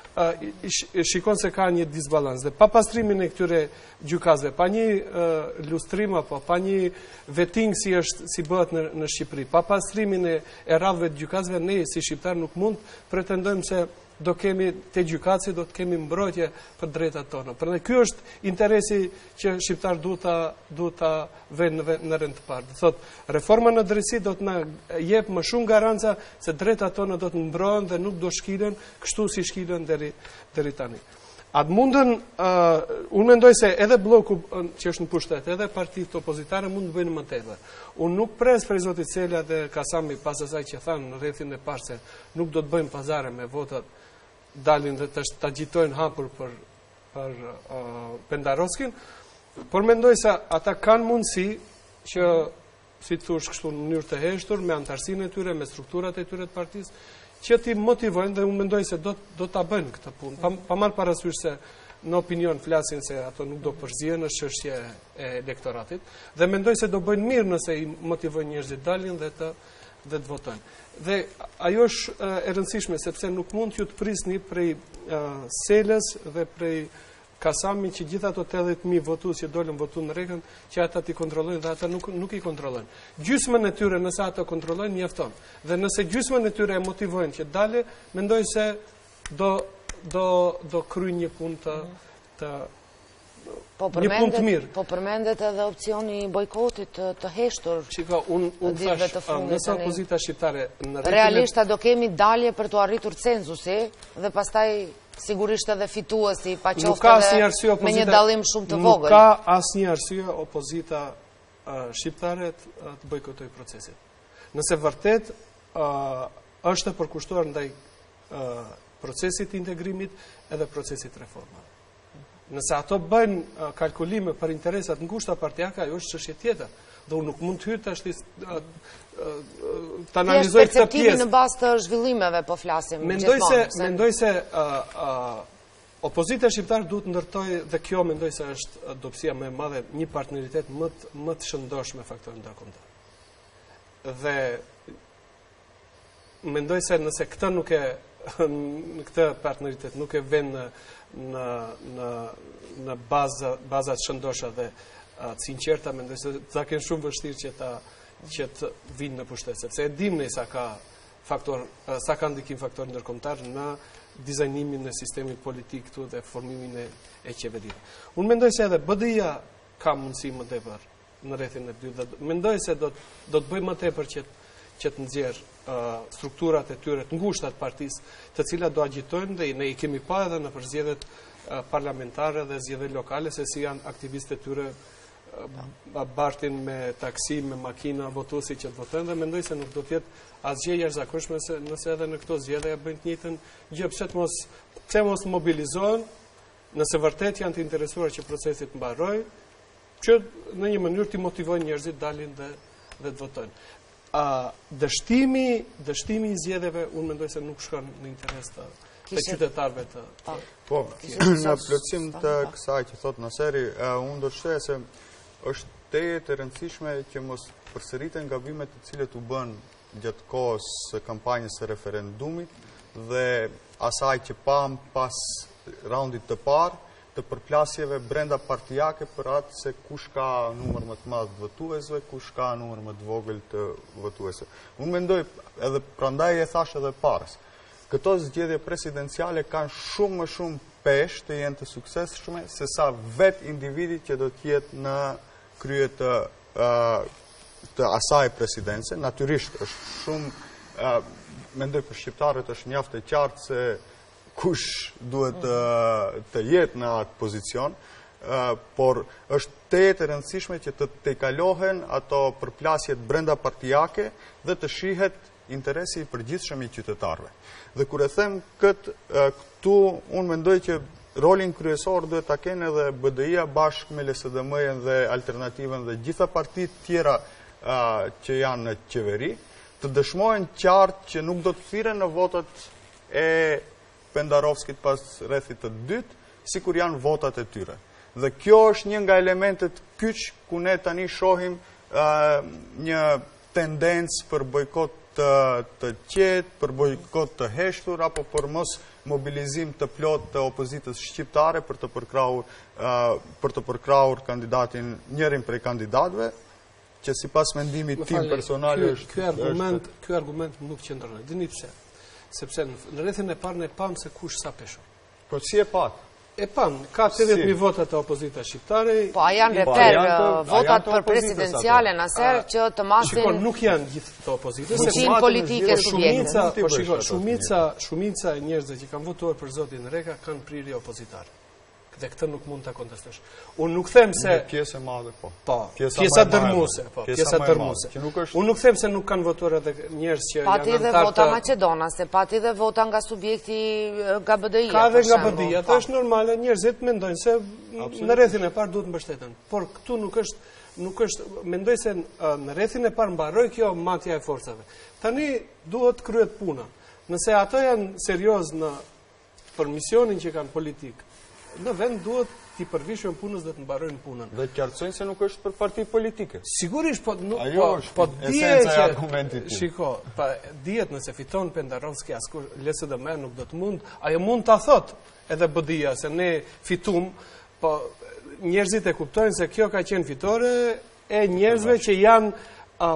shikon se ka një disbalans. Dhe pa pastrimin e këtyre gjykatëve, pa një lustrim apo pa një vetting si është si bëhet në, në Shqipëri, pa pastrimin e, e radhëve të gjykatëve, ne si shqiptar nuk mund pretendojmë se do kemi te gjykatësi, do të kemi mbrojtje për drejtat tona. Prandaj ky është interesi që shqiptar duhet ta duhet ta vënë në, në rend të parë. Thot, reforma në drejtësi do të na jep më shumë garanca se drejtat tona do të mbrohen dhe nuk do shkilen kështu si shkilen deri deri tani. Atë mundën, uh, unë mendoj se edhe bloku uh, që është në pushtet, edhe partitë opozitare mund të bëjnë më tepër. Unë nuk pres për zotit Selja dhe Kasami pas asaj që thanë në rrethin e parë se nuk do të bëjmë pazare me votat, dalin dhe të agjitojnë hapur për, për uh, Pendarovskin, por mendoj se ata kanë mundësi që, si të thush kështu në mënyrë të heshtur, me antarësinë e tyre, me strukturat e tyre të partisë, që ti motivojnë, dhe unë mendoj se do, do të bëjnë këtë punë. Pa, pa marë parasysh se në opinion flasin se ato nuk do përzihen në çështje e elektoratit, dhe mendoj se do bëjnë mirë nëse i motivojnë njerëzit dalin dhe të, dhe të votojnë. Dhe ajo është e rëndësishme, sepse nuk mund t'ju të prisni prej uh, Selës dhe prej Kasami që gjitha ato tetëdhjetë mijë votues që dolën votu në Rekën, që ata ti kontrollojnë dhe ata nuk, nuk i kontrollojnë. Gjysmën e tyre nëse ata kontrollojnë mjafton. Dhe nëse gjysmën e tyre e motivojnë që dalë, mendoj se do do do kryejnë një punë të, të Po një punë të mirë. Po përmendet edhe opcioni i bojkotit të, të heshtur. Shiko, unë un thash, nëse opozita shqiptare në Rekën, realisht do kemi dalje për të arritur cenzusi dhe pastaj sigurisht edhe fituesi, pa qoftë edhe me një dallim shumë të vogël. Nuk ka asnjë arsye opozita uh, shqiptare të, uh, të bojkotoj procesin. Nëse vërtet uh, është e përkushtuar ndaj uh, procesit të integrimit edhe procesit reformave. Nëse ato bëjnë uh, kalkulime për interesat ngushta partijake, ajo është çështje tjetër. Dhe unë nuk mund të hyj tash të uh, uh, të analizoj këtë pjesë. Në bazë të zhvillimeve po flasim. Mendoj se, mendoj se uh, uh, opozita shqiptare duhet ndërtoj, dhe kjo mendoj se është uh, dobësia më e madhe, një partneritet më të, më të shëndosh me faktorin ndërkombëtar. Dhe mendoj se nëse këtë nuk e në këtë partneritet nuk e vën në në në në baza bazat shëndosha dhe uh, të sinqerta, mendoj se ta kenë shumë vështirë që ta që të vinë në pushtet, sepse e dim ne sa ka faktor uh, sa ka ndikim faktor ndërkombëtar në dizajnimin e sistemit politik këtu dhe formimin e, e qeverisë. Unë mendoj se edhe B D I-ja ka mundësi më tepër në rrethin e dytë dhe mendoj se do do të bëjë më tepër që që të nxjerr uh, strukturat e tyre të ngushta të partisë, të cilat do agjitojnë, dhe ne i kemi pa edhe në përzgjedhjet uh, parlamentare dhe zgjedhjet lokale se si janë aktivistët e tyre uh, bartin me taksi, me makina, votuesi që të votojnë, dhe mendoj se nuk do të jetë asgjë jashtëzakonshme nëse edhe në këto zgjedhje bëjnë të njëjtën gjë. Pse të mos pse mos mobilizohen, nëse vërtet janë të interesuar që procesi të mbarojë, që në një mënyrë të motivojnë njerëzit dalin dhe dhe të votojnë. Uh, dështimi, dështimi i zgjedhjeve, unë mendoj se nuk shkon në interes të, të qytetarëve të. të po, në plotësim të kësaj që thot Naseri, uh, unë do të shtoj se është tejet e rëndësishme që mos përsëriten gabimet të cilët u bën gjatë kohës së kampanjës së referendumit dhe asaj që pam pas raundit të parë të përplasjeve brenda partijake për atë se kush ka numër më të madh të votuesve, kush ka numër më të vogël të votuesve. Unë mendoj, edhe prandaj e thash edhe parës, këto zgjedhje presidenciale kanë shumë më shumë peshë të jenë të suksesshme se sa vet individi që do të jetë në krye të, uh, të asaj presidense. Natyrisht është shumë, uh, mendoj për shqiptarët është mjaft e qartë se kush duhet uh, të jetë në atë pozicion, uh, por është tejet e rëndësishme që të tejkalohen ato përplasjet brenda partijake dhe të shihet interesi i përgjithshëm i qytetarëve. Dhe kur e them këtë, uh, këtu unë mendoj që rolin kryesor duhet ta kenë edhe B D I-ja bashkë me L S D M-n dhe Alternativën dhe gjitha partitë tjera uh, që janë në qeveri, të dëshmojnë qartë që nuk do të thirren në votat e Pendarovskit pas rrethit të dytë, si kur janë votat e tyre. Dhe kjo është një nga elementet kyç ku ne tani shohim uh, një tendencë për bojkot të, të qetë, për bojkot të heshtur, apo për mos mobilizim të plot të opozitës shqiptare për të përkrahur, uh, për të përkrahur kandidatin, njërin prej kandidatëve, që si pas mendimit tim personal është... Ky argument, ky argument nuk qëndron. Dini pse? Sepse në rrethin e parë ne pam se kush sa peshon. Po si e pat? E pam, ka tetëdhjetë mijë votat të opozita shqiptare. Po, a janë reper votat për presidenciale në ser që të masin... Shiko, nuk janë gjithë të opozitës. Fuqinë politike subjekte. Po, shiko, shumica, shumica e njerëzve që kanë votuar për zotin Reka kanë prirje opozitare. Dhe këtë nuk mund të kontestosh. Unë nuk them se... Pjesë e madhe, po. Po, pjesa dërmuese. Po, pjesa dërmuese. Unë nuk them se nuk kanë votuar edhe njerëz që janë antarë të... Pati dhe vota Macedonase, pati dhe vota nga subjekti nga B D I-a. Ka dhe nga B D I-a, të është normale, njerëzit mendojnë se në rrethin e parë duhet mbështeten. Por këtu nuk është, nuk është, mendoj se në rrethin e parë mbaroi kjo matja e forcave. Tani duhet kryet puna. Nëse ato janë serioz në për misionin që kanë politik, në vend duhet t'i përvishën punës dhe të mbarojnë punën. Dhe të qartësojnë se nuk është për parti politike. Sigurisht, po... Ajo është esenca e argumentit tim. Shiko, pa dihet nëse fiton Pendarovski, askur L S D M nuk do të mund, ajo mund t'a thot edhe B D I-a, se ne fitum, po njerëzit e kuptojnë se kjo ka qenë fitore e njerëzve që janë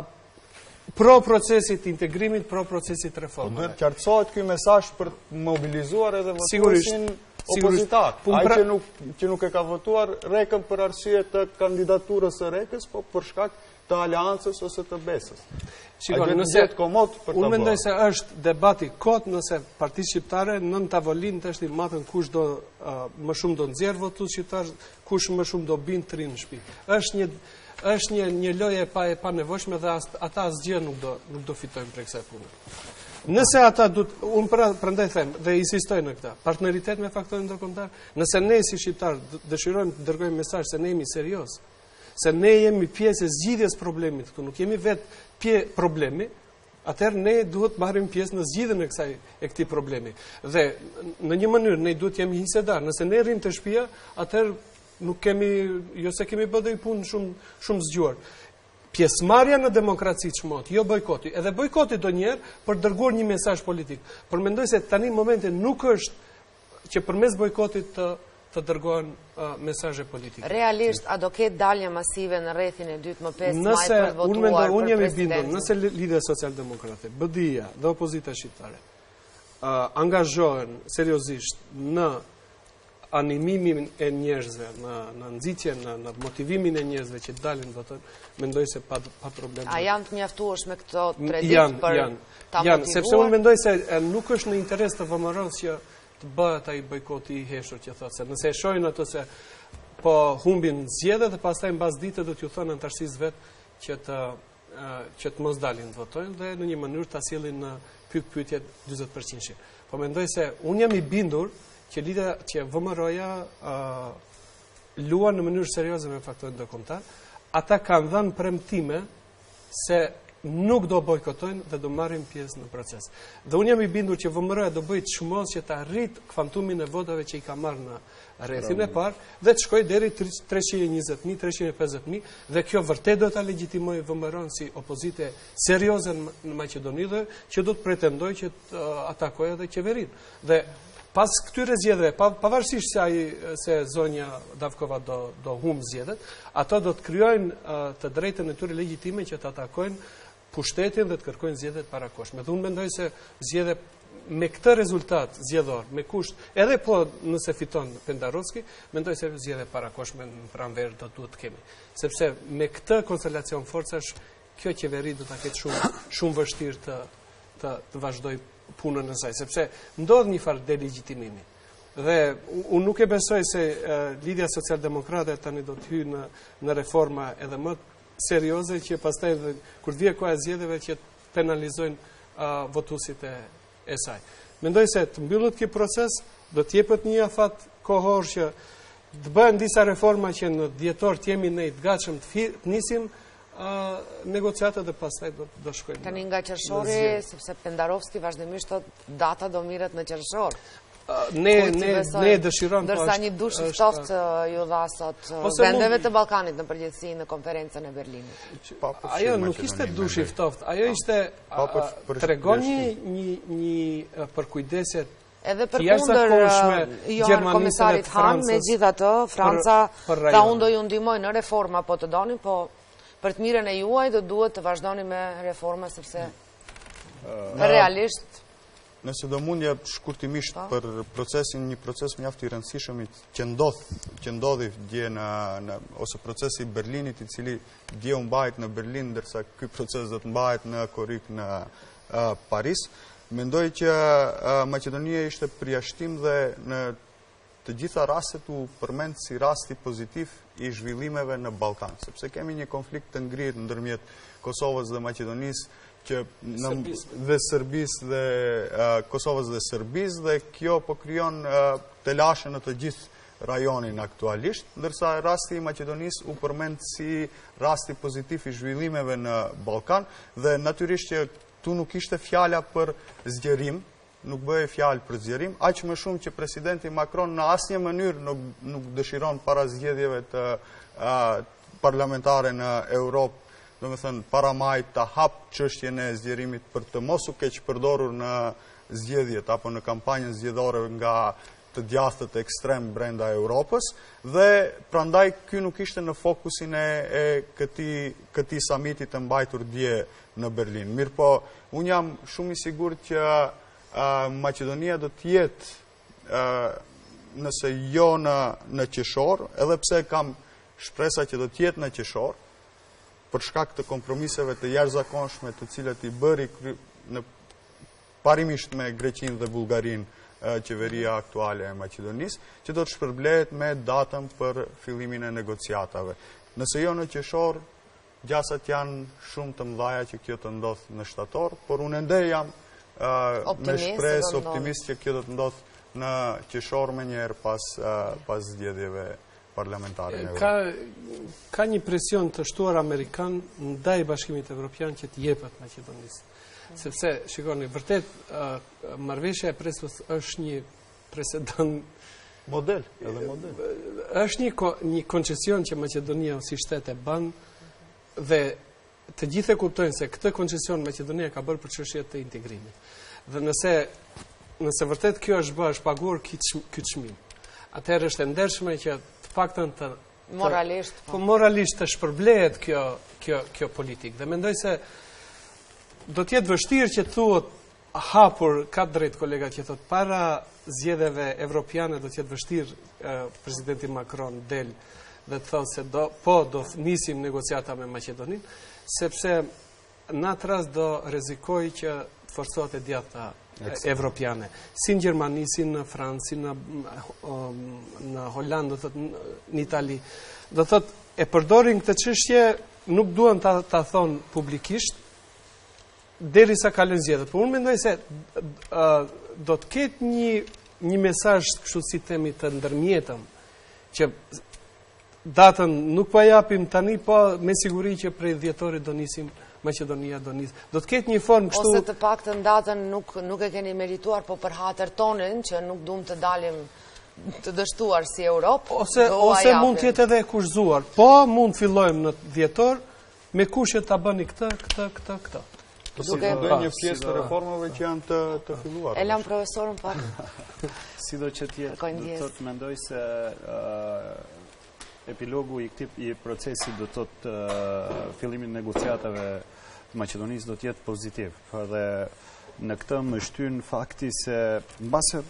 pro procesit integrimit, pro procesit reformave. Po duhet qartësohet ky mesazh për të mobilizuar edhe votuesin opozitar. Ai që nuk që nuk e ka votuar Rekën për arsye të kandidaturës së Rekës, po për shkak të aleancës ose të besës. Shikoni, nëse komod për ta. Unë mendoj se është debati kot nëse Partia Shqiptare nën tavolinë të shtin matën kush do uh, më shumë do nxjerr votues shqiptar, kush më shumë do bin trin në shtëpi. Është një është një një lojë e pa e pa nevojshme dhe as, ata asgjë nuk do nuk do fitojnë prej kësaj pune. Nëse ata duhet, unë pra, prandaj them dhe insistoj në këtë, partneritet me faktorin ndërkombëtar, nëse ne si shqiptar dëshirojmë të dërgojmë mesazh se ne jemi serioz, se ne jemi pjesë e zgjidhjes problemit këtu, nuk jemi vetë pje problemi, atëherë ne duhet të marrim pjesë në zgjidhjen e kësaj e këtij problemi. Dhe në një mënyrë ne duhet të jemi hisedar. Nëse ne rrim të shtëpia, atëherë nuk kemi, jo se kemi bërë punë shumë shumë zgjuar. Pjesëmarrja në demokraci çmot, jo bojkoti. Edhe bojkoti donjëherë për dërguar një mesazh politik. Por mendoj se tani momenti nuk është që përmes bojkotit të të dërgohen uh, mesazhe politike. Realisht, a do ketë dalje masive në rrethin e dytë më pesë maj për të votuar unë mendoj, unë jam i për bindur, nëse Lidhja Social-Demokrate, B D I-a dhe opozita shqiptare uh, angazhohen seriozisht në animimin e njerëzve, në, në nxitjen, në, në motivimin e njerëzve që dalin votojnë, mendoj se pa, pa problem. A janë të mjaftueshme këto tre ditë për janë, ta janë, motivuar? sepse unë mendoj se e, nuk është në interes të V M R-s që të bëhet ai bojkoti i heshtur që thotë se nëse e shohin ato se po humbin zgjedhjet dhe pastaj mbas dite do t'ju thonë antarësisë vet që të uh, që të mos dalin të votojnë dhe në një mënyrë ta sillin në pyet pyetje dyzet përqind. Po mendoj se unë jam i bindur që lidha që V M R-ja uh, luan në mënyrë serioze me faktorin ndërkombëtar, ata kanë dhënë premtime se nuk do bojkotojnë dhe do marrin pjesë në proces. Dhe unë jam i bindur që V M R-ja do bëjë çmos që të arrit kvantumin e votave që i ka marrë në rrethin e parë dhe të shkojë deri treqind e njëzet mijë, treqind e pesëdhjetë mijë dhe kjo vërtet do ta legjitimojë V M R-n si opozite serioze në Maqedoni dhe që do të pretendojë që të atakojë edhe qeverinë. Dhe pas këtyre zgjedhjeve, pavarësisht se ai se zonja Davkova do do humb zgjedhjet, ato do të krijojnë uh, të drejtën e tyre legjitime që të atakojnë pushtetin dhe të kërkojnë zgjedhjet parakoshme. Dhe unë mendoj se zgjedhjet me këtë rezultat zgjedhor, me kusht, edhe po nëse fiton Pendarovski, mendoj se zgjedhjet parakoshme në pranverë do duhet të kemi. Sepse me këtë konstelacion forcash, kjo qeveri do ta ketë shumë shumë vështirë të të, të vazhdojë punën e saj, sepse ndodh një farë delegjitimimi. Dhe unë nuk e besoj se uh, Lidhja Social-Demokrate tani do të hyjë në, në reforma edhe më serioze që pastaj dhe, kur vije koha e zgjedhjeve që penalizojnë uh, votuesit e, e saj. Mendoj se të mbyllet ky proces, do të jepet një afat kohor që të bëhen disa reforma që në dhjetor të jemi ne të gatshëm të, të nisim Uh, negociatat dhe pastaj do, do shkojnë. Tani nga qershori, sepse Pendarovski vazhdimisht thotë data do mirret në qershor. Ne e dëshiron... Ndërsa një dush i ftoftë ju dha sot vendeve të Ballkanit në përgjithësi në konferencën e Berlinit. Ajo nuk ishte dush i ftoftë, ajo ishte tregon një përkujdesje edhe për kundër Johan komisarit Han, me gjitha të, Franca, ta unë do ju ndihmoj në reforma po të doni, po për të mirën e juaj do duhet të vazhdoni me reforma, sepse realisht... Nëse do mundja shkurtimisht për procesin, një proces mjaft i rëndësishëm që ndodhi dje në, ose procesi i Berlinit, i cili dje u mbajt në Berlin, ndërsa ky proces do të mbajt në Korik në Paris. Mendoj që Maqedonia ishte përjashtim dhe në të gjitha rastet u përmend si rasti pozitiv i zhvillimeve në Ballkan, sepse kemi një konflikt të ngrirë ndërmjet Kosovës dhe Maqedonisë, dhe Serbis dhe Kosovës dhe Serbis, dhe kjo po krijon të lashe në të gjithë rajonin aktualisht, ndërsa rasti i Maqedonisë u përmend si rasti pozitiv i zhvillimeve në Ballkan, dhe natyrisht që tu nuk ishte fjala për zgjerim, nuk bëhe fjalë për zgjerim, aq më shumë që presidenti Macron në asnjë mënyrë nuk, nuk dëshiron para zgjedhjeve të parlamentare në Europë, do me thënë, para majt të hapë çështjen e zgjerimit për të mos u keq përdorur në zgjedhjet apo në kampanjën zgjedhore nga të djathtët ekstrem brenda Europës, dhe prandaj ky nuk ishte në fokusin e, e këtij këtij samiti të mbajtur dje në Berlin. Mirë po, unë jam shumë i sigurt që uh, Maqedonia do të jetë uh, nëse jo në, në qeshor, edhe pse kam shpresa që do të jetë në qeshor, për shkak të kompromiseve të jashtëzakonshme të cilat i bëri në parimisht me Greqinë dhe Bullgarinë qeveria aktuale e Maqedonisë, që do të shpërblehet me datën për fillimin e negociatave. Nëse jo në qeshor, gjasat janë shumë të mëdha që kjo të ndodh në shtator, por unë ende jam uh, me shpresë optimist që kjo do të ndodh në qeshor më njëherë pas uh, pas zgjedhjeve parlamentare në Europë. Ka një presion të shtuar Amerikan ndaj Bashkimit Evropian që të jepet Maqedonisë. Sepse, shikoni, vërtet, marrëveshja e Prespas është një precedent... Model, edhe model. është një, një koncesion që Maqedonia si shtet e ban, dhe të gjithë e kuptojnë se këtë koncesion Maqedonia ka bërë për çështjet të integrimit. Dhe nëse, nëse vërtet kjo është bërë, është paguar këtë çmim. Atëherë është e ndershme që faktën të, të moralisht po moralisht të shpërblehet kjo kjo kjo politikë, dhe mendoj se do të jetë vështirë që thuhet hapur, ka drejt kolega që thot para zgjedhjeve evropiane do të jetë vështirë eh, presidenti Macron del dhe të thotë se do po do nisim negociata me Maqedoninë, sepse në atë rast do rrezikoj që forcohet e djathta evropiane, si në Gjermani, si në Francë, si në, në Hollandë, do thot, në Itali. Do thot, e përdorin këtë çështje, nuk duan ta, ta thonë publikisht, derisa kalojnë zgjedhjet. Por unë mendoj se uh, do të ketë një, një mesazh kështu si themi të ndërmjetëm, që datën nuk po japim tani, po me siguri që prej dhjetorit do nisim Maqedonia do nis. Do të ketë një formë kështu... Ose të paktën datën nuk, nuk e keni merituar, po për hatër tonin, që nuk duam të dalim të dështuar si Europë, ose, ose mund të jetë edhe e kushzuar. Po mund fillojmë në dhjetor, me kushet ta bëni këtë, këtë, këtë, këtë. Po si do një pjesë të reformave që janë të, të filluar. E lam profesorën pak. Si do që tjetë, do të mendoj se uh, epilogu i këtij i procesit do të thotë uh, fillimin e negociatave të Maqedonisë do të jetë pozitiv. Dhe në këtë më shtyn fakti se mbase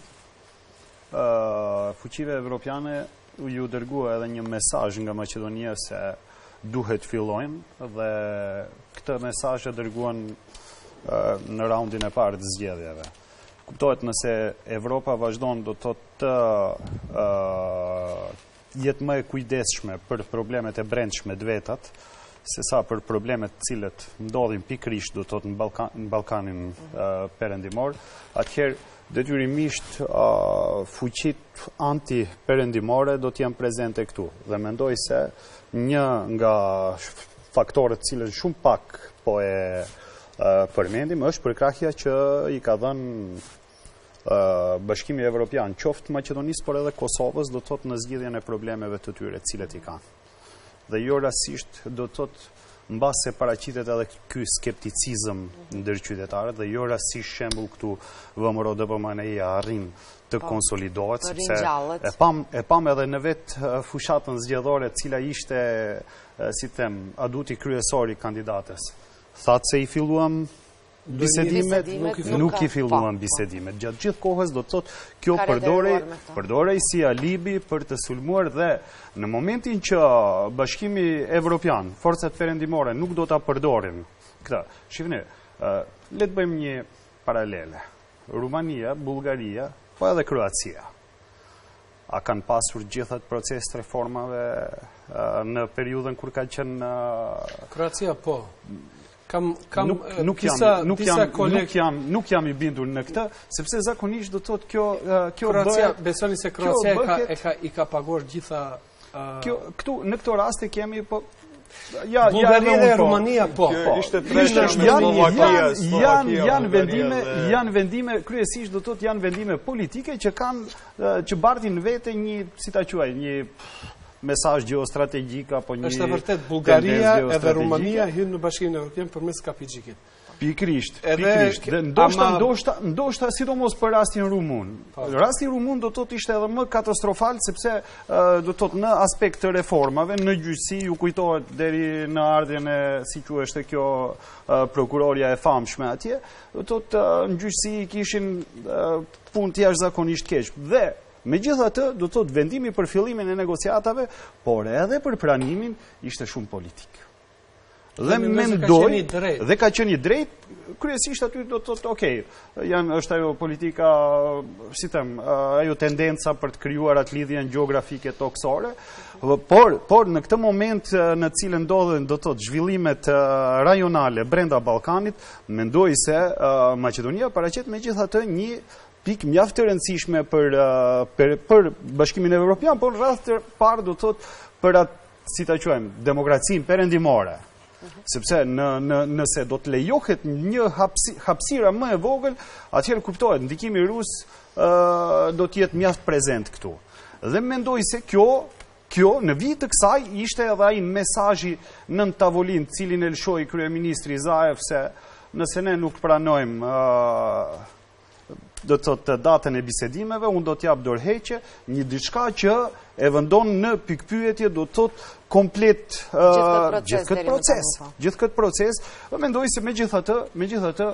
uh, fuqive evropiane ju dërgua edhe një mesazh nga Maqedonia se duhet fillojnë, dhe këtë mesazh e dërguan uh, në raundin e parë të zgjedhjeve. Kuptohet, nëse Evropa vazhdon do të thotë të uh, jetë më e kujdesshme për problemet e brendshme të vetat, se sa për problemet cilët ndodhin pikrisht do të thotë në, Balkan, në Ballkanin uh, perëndimor, atëherë detyrimisht uh, fuqit anti-perëndimore do të jenë prezente këtu. Dhe mendoj se një nga faktorët cilën shumë pak po e uh, përmendim është përkrahja që i ka dhënë Bashkimi Evropian, qoftë Maqedonisë, por edhe Kosovës, do të thotë në zgjidhjen e problemeve të tyre, cilët i kanë. Dhe jo rastisht do të thotë mbas se paraqitet edhe ky skepticizëm ndër qytetarët, dhe jo rastisht shembull këtu V M R O D P M N I-ja arrin të konsolidohet, sepse e pam e pam edhe në vetë fushatën zgjedhore, cila ishte, si them, aduti kryesor i kandidates. Thatë se i filluam bisedimet, nuk i filluan bisedimet. Gjatë gjithë kohës do të thotë kjo përdorej, përdorej si alibi për të sulmuar, dhe në momentin që Bashkimi Evropian, forcat perëndimore nuk do ta përdorin këtë. Shifni, le të bëjmë një paralele. Rumania, Bullgaria, po edhe Kroacia. A kanë pasur gjithat proces të reformave në periudhën kur ka qenë Kroacia, po. Kam, kam nuk, nuk, disa, jam, nuk, disa jam, kolek... nuk, jam, nuk jam i bindur në këtë, sepse zakonisht do të thotë kjo, kjo Kroacia, bëhet, besoni se Kroacia kjo e ka, bëhet, e ka, i ka paguar gjitha... Uh, kjo, këtu, në këto raste kemi, po... Ja, Bullgaria ja, dhe po, Rumania, po. Kjo ishte Ishte- treshja me janë Slovakia, janë Slovakia, janë janë vendime, Bulgaria dhe- janë vendime kryesisht do të thotë janë vendime politike që kanë që bartin vete një, si ta quaj, një mesazh gjeostrategjik apo një Është e vërtet, Bullgaria tendencë edhe geostrategjike. Rumania hynë në Bashkimin Evropian përmes K P G-kit. Pikrisht, Edhe- pikrisht. Dhe ndoshta, ama- ndoshta, ndoshta sidomos për rastin rumun. Rasti rumun do të thotë ishte edhe më katastrofal, sepse uh, do të thotë në aspekt të reformave, në gjyqësi ju kujtohet deri në ardhjen e, si quheshte kjo uh, prokuroria e famshme atje, do të thotë uh, në gjyqësi kishin uh, punë të jashtëzakonisht keq. Dhe megjithatë, do të thotë vendimi për fillimin e negociatave, por edhe për pranimin ishte shumë politik. Dhe mendoj, dhe ka qenë i drejt, kryesisht aty do të thotë, okay, janë është ajo politika, si them, ajo tendenca për të krijuar atë lidhjen gjeografike toksore, por por në këtë moment në cilën ndodhen do të thotë zhvillimet rajonale brenda Ballkanit, mendoj se uh, Maqedonia paraqet megjithatë një pikë mjaft të rëndësishme për, uh, për për Bashkimin Evropian, por në radhë të parë do të thotë për atë, si ta quajmë, demokracinë perëndimore. Sepse në, në, nëse do të lejohet një hapsi, hapësira më e vogël, atëherë kuptohet, ndikimi rus uh, do të jetë mjaft prezent këtu. Dhe mendoj se kjo, kjo në vit të kësaj ishte edhe ai mesazhi nën tavolinë, cilin e lëshoi kryeministri Zaev, se nëse ne nuk pranojmë uh, do të thotë datën e bisedimeve, unë do t'jap dorëheqje, një diçka që e vendon në pikpyetje, do të thotë komplet uh, gjithë këtë proces. Gjithë këtë proces, dhe mendoj se megjithatë, megjithatë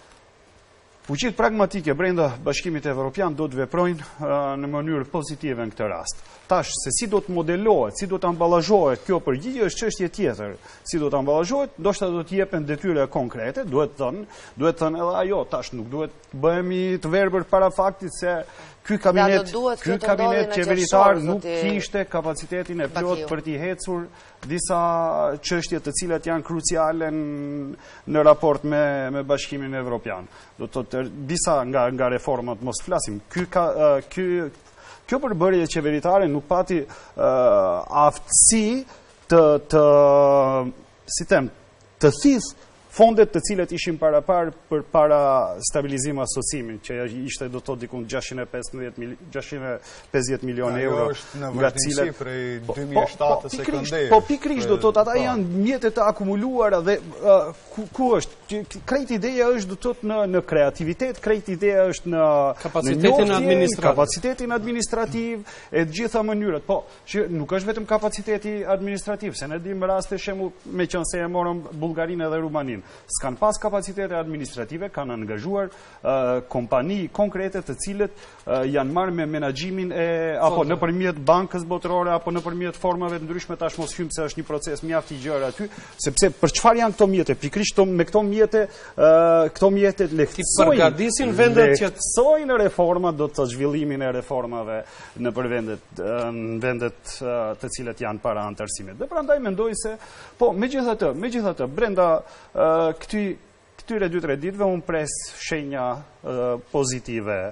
fuqitë pragmatike brenda Bashkimit Evropian do të veprojnë uh, në mënyrë pozitive në këtë rast. Tash, se si do të modelohet, si do të amballazhohet kjo përgjigje është çështje tjetër. Si do të amballazhohet, ndoshta do të jepen detyra konkrete, duhet thënë, duhet thënë edhe ajo, tash nuk duhet bëhemi të verbër para faktit se ky kabinet, ky kabinet qeveritar nuk kishte kapacitetin e plot për t'i hecur disa çështje të cilat janë kruciale në raport me me Bashkimin Evropian. Do të thotë disa nga nga reformat, mos flasim, ky ka uh, ky Kjo përbërje qeveritare nuk pati uh, aftësi të, të, si them, të thith fondet të cilet ishin para par për para stabilizim asocimin, që ishte do të dikun gjashtëqind e pesëdhjetë milion euro. Ajo është në vërtetë prej dy mijë e shtatë se këndej. Po pikrisht do të thotë, ata janë mjete të akumuluara dhe uh, ku, ku është? Krejt ideja është do të thotë në, në kreativitet, krejt ideja është në kapacitetin administrativ, kapacitetin administrativ e të gjitha mënyrat. Po, që nuk është vetëm kapaciteti administrativ, se ne dimë raste shembull, meqense e morëm Bullgarinë edhe Rumaninë. S'kan pas kapacitete administrative, kanë angazhuar uh, kompani konkrete të cilët uh, janë marrë me menaxhimin e apo nëpërmjet bankës botërore apo nëpërmjet formave të ndryshme, tash mos hym se është një proces mjaft i gjerë aty, sepse për çfarë janë këto mjete? Pikrisht me këto mjete, uh, këto mjete lehtësojnë, përgatisin vendet që lehtësojnë reformat, do të thotë zhvillimin e reformave në për vendet, uh, vendet uh, të cilët janë para antarësimit. Dhe prandaj mendoj se, po, megjithatë, megjithatë, brenda Uh, këty, këtyre dy tre ditëve unë pres shenja uh, pozitive uh,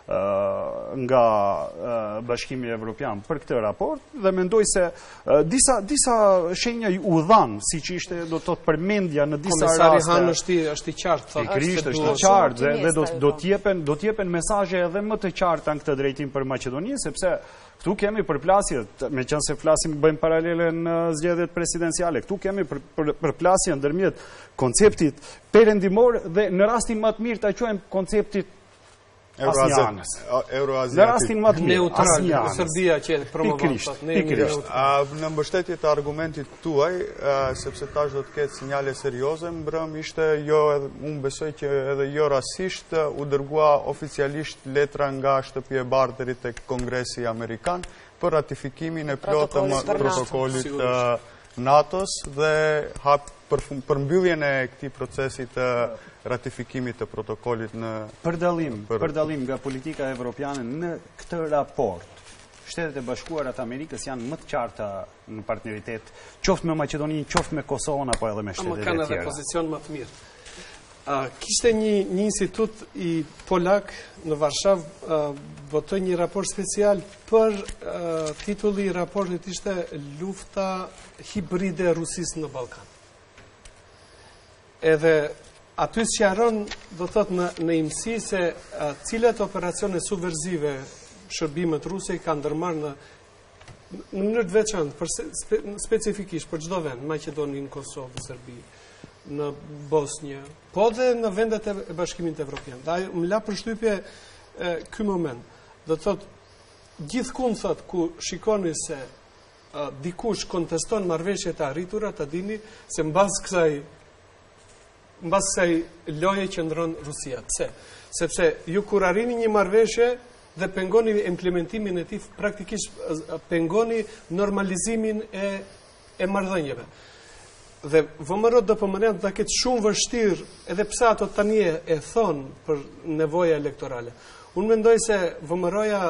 nga Bashkimi Evropian për këtë raport dhe mendoj se disa shenja u dhanë, si që ishte do të thotë përmendja në disa raste. Komisari Han është i qartë. Pikërisht është i qartë dhe do t'jepen mesazhe edhe më të qarta në këtë drejtim për Maqedoninë, sepse këtu kemi përplasje, me qenë se flasim bëjmë paralele në zgjedhjet presidenciale, këtu kemi përplasje ndërmjet konceptit perëndimor dhe në rastin më të mirë ta quajmë konceptit asnjanës. Në rastin më të mirë, asnjanës. Serbia që promovon sot. Pikërisht. Në mbështetje të argumentit tuaj, sepse tash do të ketë sinjale serioze, mbrëm ishte jo, unë besoj që edhe jo rasisht u dërgua oficialisht letra nga shtëpia e bardhë deri tek Kongresi Amerikan për ratifikimin e plotë të protokollit të NATO-s dhe për mbylljen e këtij procesi të ratifikimit të protokollit në... Për dalim, për dalim nga politika evropiane në këtë raport, Shtetet e Bashkuara të Amerikës janë më të qarta në partneritet, qoftë me Maqedoninë, qoftë me Kosovën apo edhe me shtetet e tjera. Ama kanë edhe pozicion më të mirë. Kishte një institut i Polak në Varshavë votoi një raport special për titulli i raportit ishte Lufta hibride e Rusisë në Ballkan. Edhe aty sqaron, do thot në imësi se cilat operacione subversive shërbimet ruse i kanë ndërmarrë në në mënyrë të veçantë, specifikisht për çdo vend, Maqedoninë, Kosovë, Serbi, në Bosnjë, po dhe në vendet e Bashkimit Evropian. Dhe ajo më la përshtypje ky moment. Do të thot gjithkund thot ku shikoni se dikush konteston marrëveshjet e arritura, ta dini se mbas kësaj mbas kësaj loje qëndron Rusia. Pse? Sepse ju kur arrini një marrëveshje dhe pengoni implementimin e tij, praktikisht pengoni normalizimin e e marrëdhënieve. Dhe V M R do P M N do ta ketë shumë vështirë, edhe pse ato tani e thon për nevoja elektorale. Unë mendoj se V M R-ja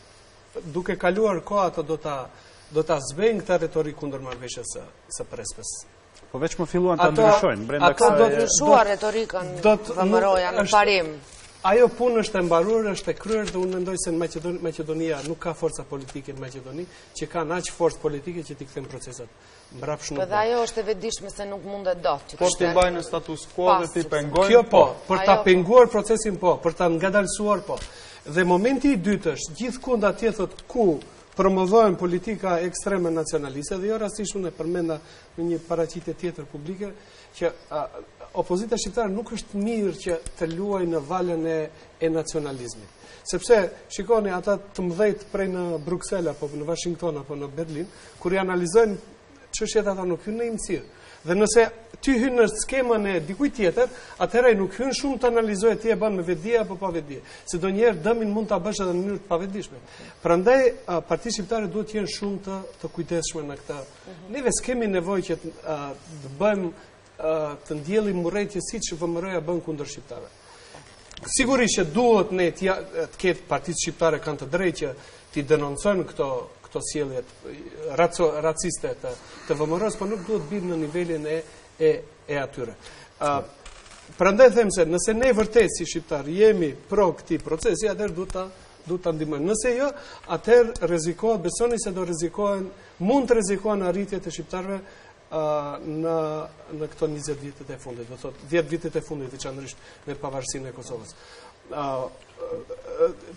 duke kaluar kohë ato do ta do ta zbejnë këtë retorikë kundër marrëveshjes së së Prespës. Po veç më filluan ta ndryshojnë brenda kësaj. Ato do të ndryshuar retorikën V M R-ja në parim. Ajo punë është e mbaruar, është e kryer dhe unë mendoj se në Maqedoni, Maqedonia nuk ka forca politike në Maqedoni, që kanë aq forcë politike që t'i kthen procesat mbrapsht nuk. Po dhe ajo është e vetëdijshme se nuk mundet dot. Po ti mbajnë në status quo dhe ti pengojnë. Kjo po, për ta penguar procesin po, për ta ngadalësuar po. Dhe momenti i dytë është gjithkund atje thot ku promovohen politika ekstreme nacionaliste dhe jo rastisht unë e përmenda në një paraqitje tjetër publike që a, opozita shqiptare nuk është mirë që të luajë në valën e, e nacionalizmit. Sepse, shikoni, ata të mëdhejt prej në Bruxelles apo në Washington apo në Berlin, kur i analizojnë çështjet ata nuk hyn në imësirë. Dhe nëse ty hyn në skemën e dikujt tjetër, atëherë ai nuk hyn shumë të analizojë ti e bën me vetdije apo pa vetdije. Se donjëherë dëmin mund ta bësh edhe në mënyrë të pavetdijshme. Prandaj partitë shqiptare duhet të jenë shumë të, të kujdesshme në këtë. Neve s'kemi nevojë që të, të bëjmë të ndjellim urrëtie siç V M R-ja bën kundër shqiptarëve. Sigurisht që duhet ne të, të ketë partitë shqiptare kanë të drejtë që ti denoncojnë këto këto sjelljet raciste të, të V M R-s, por nuk duhet bimë në nivelin e e, e atyre. Uh, Prandaj them se nëse ne vërtet si shqiptar jemi pro këtij procesi, atëherë duhet ta duhet ta ndihmojmë. Nëse jo, atëherë rrezikohet, besoni se do rrezikohen, mund të rrezikohen arritjet e shqiptarëve uh, në në këto njëzet vitet e fundit, do thotë dhjetë vitet e fundit veçanërisht me pavarësinë e Kosovës. Uh, uh,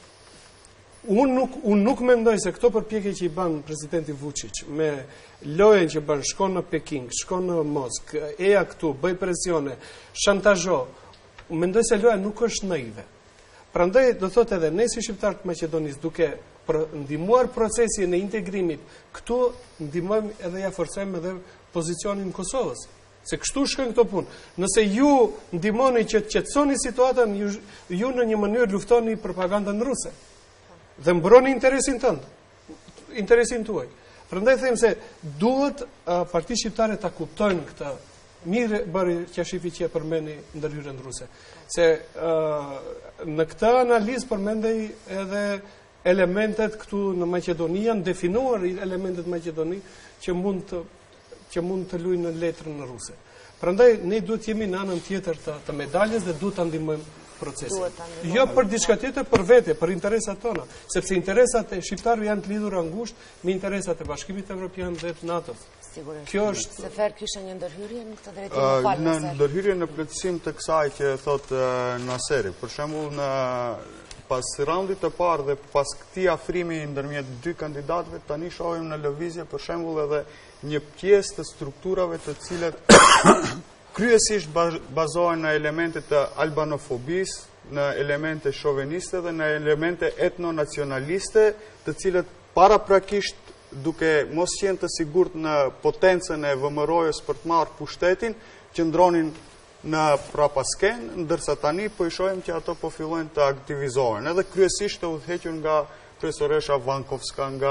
Unë nuk, un nuk mendoj se këto përpjekje që i bën presidenti Vučić me lojen që bën, shkon në Peking, shkon në Mosk, eja këtu, bëj presione, shantazho, unë mendoj se loja nuk është naive. Prandaj do thotë edhe ne si shqiptarë të Maqedonisë duke ndihmuar procesin e integrimit, këtu ndihmojmë edhe ja forcojmë edhe pozicionin e Kosovës. Se kështu shkojnë këto punë. Nëse ju ndihmoni që të qetësoni situatën, ju, ju në një mënyrë luftoni propagandën ruse. Dhe mbroni interesin tënd, interesin tuaj. Prandaj them se duhet uh, partitë shqiptare ta kuptojnë këtë. Mirë bëri Qashifi që e përmendi ndërhyrjen ruse. Se uh, në këtë analizë përmendej edhe elementet këtu në Maqedoni, janë definuar elementet Maqedoni që mund të që mund të luajnë në letrën në ruse. Prandaj ne duhet jemi në anën tjetër të, të medaljes dhe duhet ta ndihmojmë procesin. Jo për diçka tjetër, për vete, për interesat tona. Sepse interesat e shqiptarëve janë të lidhura ngusht me interesat e Bashkimit Evropian dhe të NATO-s. Kjo është... Sefer, kishe një ndërhyrje në këtë drejtim më falë, Në ndërhyrje në plotësim të kësaj që thot Naseri, për shembull në pas raundit të parë dhe pas këtij afrimi ndërmjet dy kandidatëve, tani shohim në lëvizje për shembull edhe një pjesë të strukturave të cilat kryesisht bazohen në elemente të albanofobisë, në elemente shoveniste dhe në elemente etnonacionaliste, të cilët paraprakisht duke mos qenë të sigurt në potencën e V M R-s për të marrë pushtetin, qëndronin në prapasken, ndërsa tani po i shohim që ato po fillojnë të aktivizohen. Edhe kryesisht të udhëhequr nga profesoresha Vankovska, nga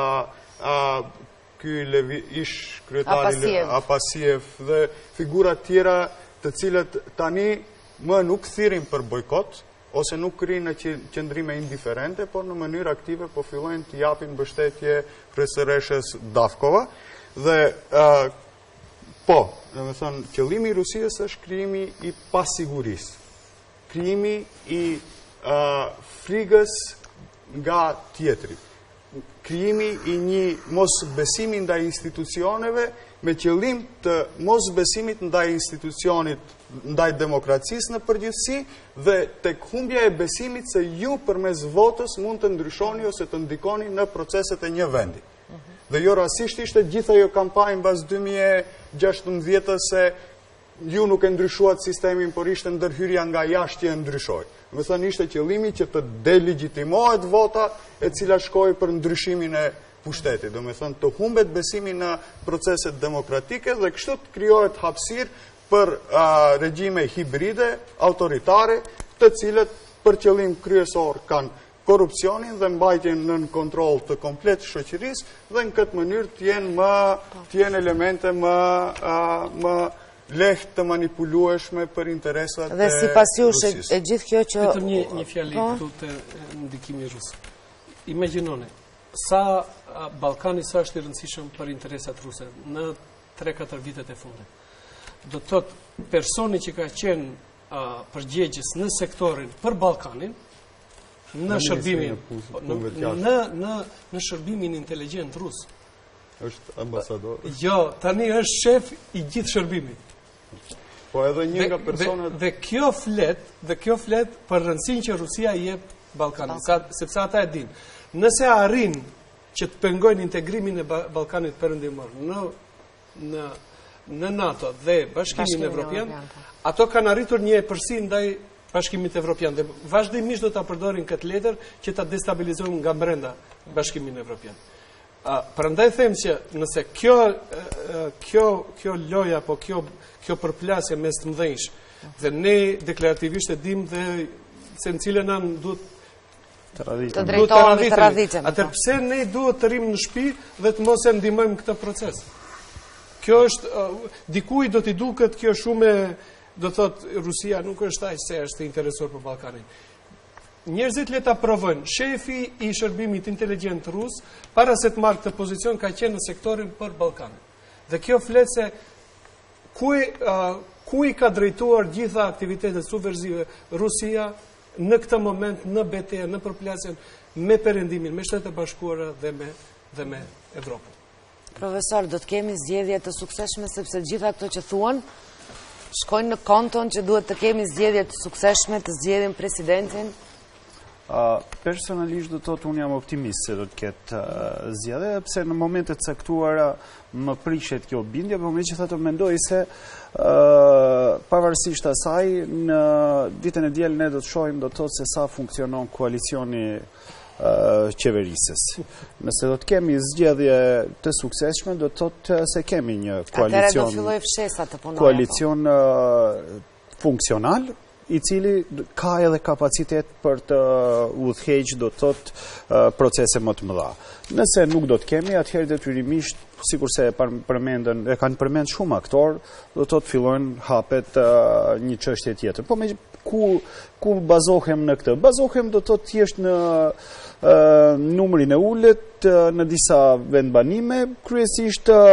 ky ish kryetari Apasiev dhe figura tjera të cilët tani më nuk thirrin për bojkot, ose nuk krinë në qëndrime indiferente, por në mënyrë aktive po fillojnë të japin mbështetje profesoreshës Davkova. Dhe po, dhe me thënë, qëllimi i Rusisë është krijimi i pasigurisë, krijimi i frikës nga tjetri, krijimi i një mosbesimi ndaj institucioneve me qëllim të mosbesimit ndaj institucionit, ndaj demokracisë në përgjithësi dhe tek humbja e besimit se ju përmes votës mund të ndryshoni ose të ndikoni në proceset e një vendi. Dhe jo rasisht ishte gjitha jo kampanjë mbas dy mijë e gjashtëmbëdhjetë se ju nuk e ndryshuat sistemin, por ishte ndërhyrja nga jashtë që e ndryshoi. Me thënë ishte qëllimi që të delegjitimohet vota e cila shkoi për ndryshimin e pushtetit. Do me thënë të humbet besimi në proceset demokratike dhe kështu të krijohet hapësirë për regjime hibride, autoritare, të cilët për qëllim kryesor kanë korupcionin dhe mbajtjen nën kontroll të komplet shoqërisë dhe në këtë mënyrë të jenë më të jenë elemente më më lehtë të manipulueshme për interesat e Rusisë. Dhe sipas jush e gjithë kjo që vetëm një një fjalë këtu të ndikimit rus. Imagjinoni sa Ballkani sa është i rëndësishëm për interesat ruse në tre katër vitet e fundit. Do të thotë personi që ka qenë përgjegjës në sektorin për Ballkanin, në shërbimin në në në shërbimin inteligjent rus. Është ambasador. Jo, tani është shef i gjithë shërbimit. Po edhe një nga personat dhe kjo flet, dhe kjo flet për rëndësinë që Rusia i jep Ballkanit, sepse ata e dinë. Nëse arrin që të pengojnë integrimin e Ballkanit perëndimor në në në NATO dhe Bashkimin Evropian, ato kanë arritur një epërsi ndaj Bashkimit Evropian dhe vazhdimisht do ta përdorin këtë letër që ta destabilizojnë nga brenda Bashkimin Evropian. Prandaj them që nëse kjo kjo kjo loja apo kjo kjo përplasje mes të mëdhenjsh dhe ne deklarativisht e dim dhe se në cilën anë duhet të drejtohemi të radhitemi. Atëherë pse ne duhet të rrim në shtëpi dhe të mos e ndihmojmë këtë proces? Kjo është dikujt do t'i duket kjo shumë do thot Rusia nuk është aq se është interesuar për Ballkanin. Njerëzit le ta provojnë. Shefi i shërbimit inteligjent rus para se të marrë këtë pozicion ka qenë në sektorin për Ballkanin. Dhe kjo flet se ku uh, ku i ka drejtuar gjitha aktivitetet subversive Rusia në këtë moment në betejë, në përplasjen me Perëndimin, me Shtetet e Bashkuara dhe me dhe me Evropën. Profesor, do të kemi zgjedhje të suksesshme sepse gjitha këto që thuan shkojnë në konton që duhet të kemi zgjedhje të suksesshme, të zgjedhim presidentin? Uh, personalisht do të thotë unë jam optimist se do të ketë uh, zgjedhje, pse në momentet caktuara më prishet kjo bindje, por megjithatë mendoj se uh, pavarësisht asaj në ditën e diel ne do të shohim do të thotë se sa funksionon koalicioni uh, qeverisës. Nëse do të kemi zgjedhje të suksesshme, do të thotë se kemi një koalicion. Atëherë do filloj fshesa të punojë. Koalicion uh, funksional, i cili ka edhe kapacitet për të udhëheqë do të thotë procese më të mëdha. Nëse nuk do të kemi, atëherë detyrimisht, sikurse e përmendën, e kanë përmend shumë aktor, do të thotë fillojnë hapet uh, një çështje tjetër. Po me ku ku bazohem në këtë? Bazohem do të thotë thjesht në uh, numrin e ulët, uh, në disa vendbanime, kryesisht uh,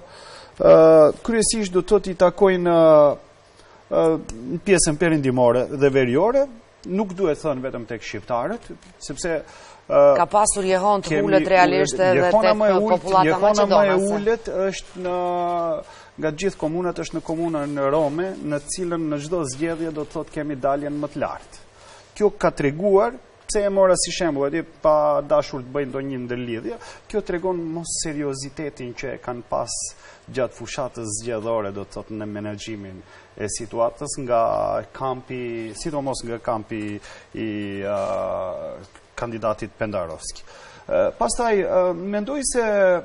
uh, kryesisht do të thotë i takojnë uh, në pjesën perëndimore dhe veriore, nuk duhet thënë vetëm tek shqiptarët, sepse ka pasur jehon të ullet realisht edhe tek populata Jehona më e maqedonase. ullet është në nga gjithë komunat është në komunën në Rome, në cilën në çdo zgjedhje do të thotë kemi daljen më të lartë. Kjo ka treguar, pse e mora si shembull, aty pa dashur të bëjnë ndonjë ndërlidhje, kjo tregon mos seriozitetin që e kanë pas gjatë fushatës zgjedhore, do të thotë në menaxhimin e situatës nga kampi, sidomos nga kampi i uh, kandidatit Pendarovski. Uh, pastaj, uh, mendoj se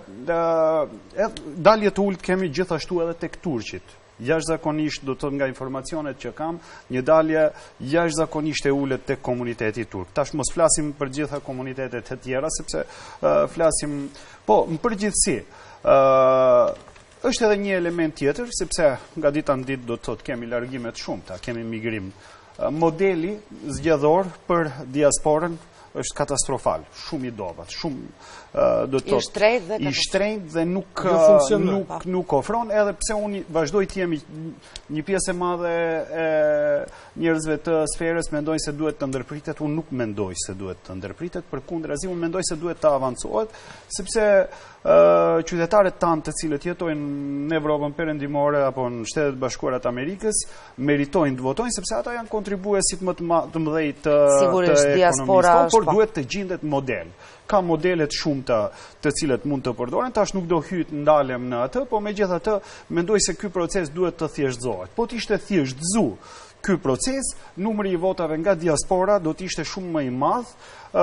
uh, dalje të ulët kemi gjithashtu edhe tek turqit. Jashtëzakonisht, do të thotë nga informacionet që kam, një dalje jashtëzakonisht e ulët tek komuniteti turk. Tash mos flasim për gjitha komunitetet e tjera, sepse uh, flasim, po, në përgjithësi, uh, është edhe një element tjetër, sepse nga dita në ditë do të thotë kemi largimet shumëta, kemi migrim. Modeli zgjedhor për diasporën është katastrofal, shumë i dobat, shumë do të thotë i shtrenjtë dhe nuk nuk nuk ofron, edhe pse unë vazhdoj të jemi një pjesë e madhe e njerëzve të sferës mendojnë se duhet të ndërpritet, unë nuk mendoj se duhet të ndërpritet, përkundrazi unë mendoj se duhet të avancohet, sepse Uh, qytetarët tanë të cilët jetojnë në Evropën perëndimore apo në Shtetet Bashkuara të Amerikës meritojnë të votojnë sepse ata janë kontribuesit më të, ma, të mëdhej të, të ekonomisë, por duhet të gjendet model. Ka modelet shumëta të cilët mund të përdoren, tash nuk do hyt ndalem në atë, po megjithatë mendoj se ky proces duhet të thjeshtëzohet. Po të ishte thjeshtëzu ky proces, numri i votave nga diaspora do të ishte shumë më i madh.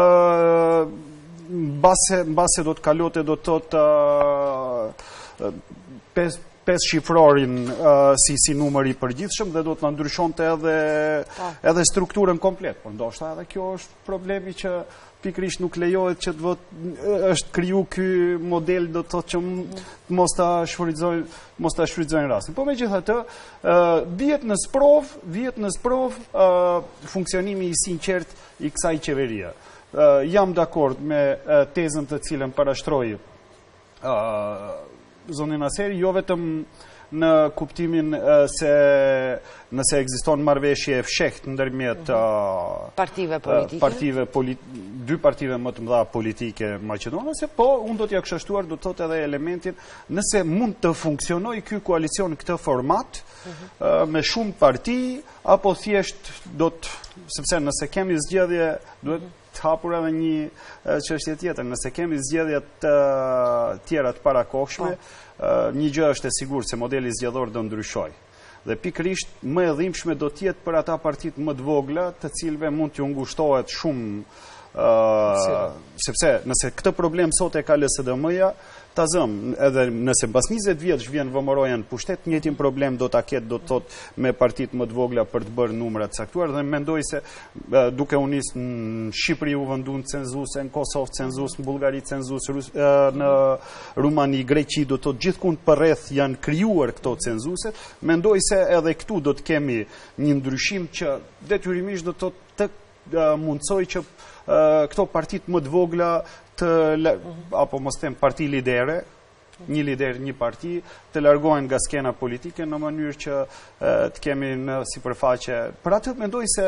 Uh, Mbase, mbase do të kalote do të thotë uh, pes, pes shifrorin uh, si, si numër i përgjithshëm dhe do të ndryshonte edhe, edhe strukturën komplet. Por ndoshta edhe kjo është problemi që pikrisht nuk lejohet që të vot, është kriju ky model do të thotë që mos ta shfrytëzojnë mos ta shfrytëzojnë rastin. Po megjithatë, uh, vihet në sprov, vihet në sprov uh, funksionimi i sinqert i kësaj qeverie. Uh, jam dakord me uh, tezën të cilën parashtroi uh, zonin Aseri, jo vetëm në kuptimin uh, se nëse ekziston marrëveshje e fshehtë ndërmjet uh, partive politike, uh, partive polit dy partive më të mëdha politike maqedonase, po unë do t'ja këshashtuar do të thotë edhe elementin nëse mund të funksionojë ky koalicion në këtë format uh -huh. uh, me shumë parti apo thjesht do të sepse nëse kemi zgjedhje duhet të hapur edhe një çështje tjetër. Nëse kemi zgjedhje të tjera të parakohshme, një gjë është e sigurt se modeli zgjedhor do ndryshojë. Dhe pikërisht më e dhimbshme do të jetë për ata partitë më të vogla, të cilëve mund t'ju ngushtohet shumë uh, sepse nëse këtë problem sot e ka L S D M-ja, ta zëm, edhe nëse mbas njëzet vjetësh vjen vëmëroja në pushtet, njëjtin problem do ta ketë do të thotë me partitë më të vogla për të bërë numra të caktuar dhe mendoj se uh, duke u nis në Shqipëri u vendun cenzuse, në Kosovë cenzus, në Bullgari cenzus, uh, në Rumani, Greqi, do të thotë gjithkund përreth janë krijuar këto cenzuset, mendoj se edhe këtu do të kemi një ndryshim që detyrimisht do të thotë të uh, mundsoj që uh, këto partitë më të vogla të, apo mos them parti lidere, një lider, një parti, të largohen nga skena politike në mënyrë që e, të kemi në sipërfaqe. Për atë mendoj se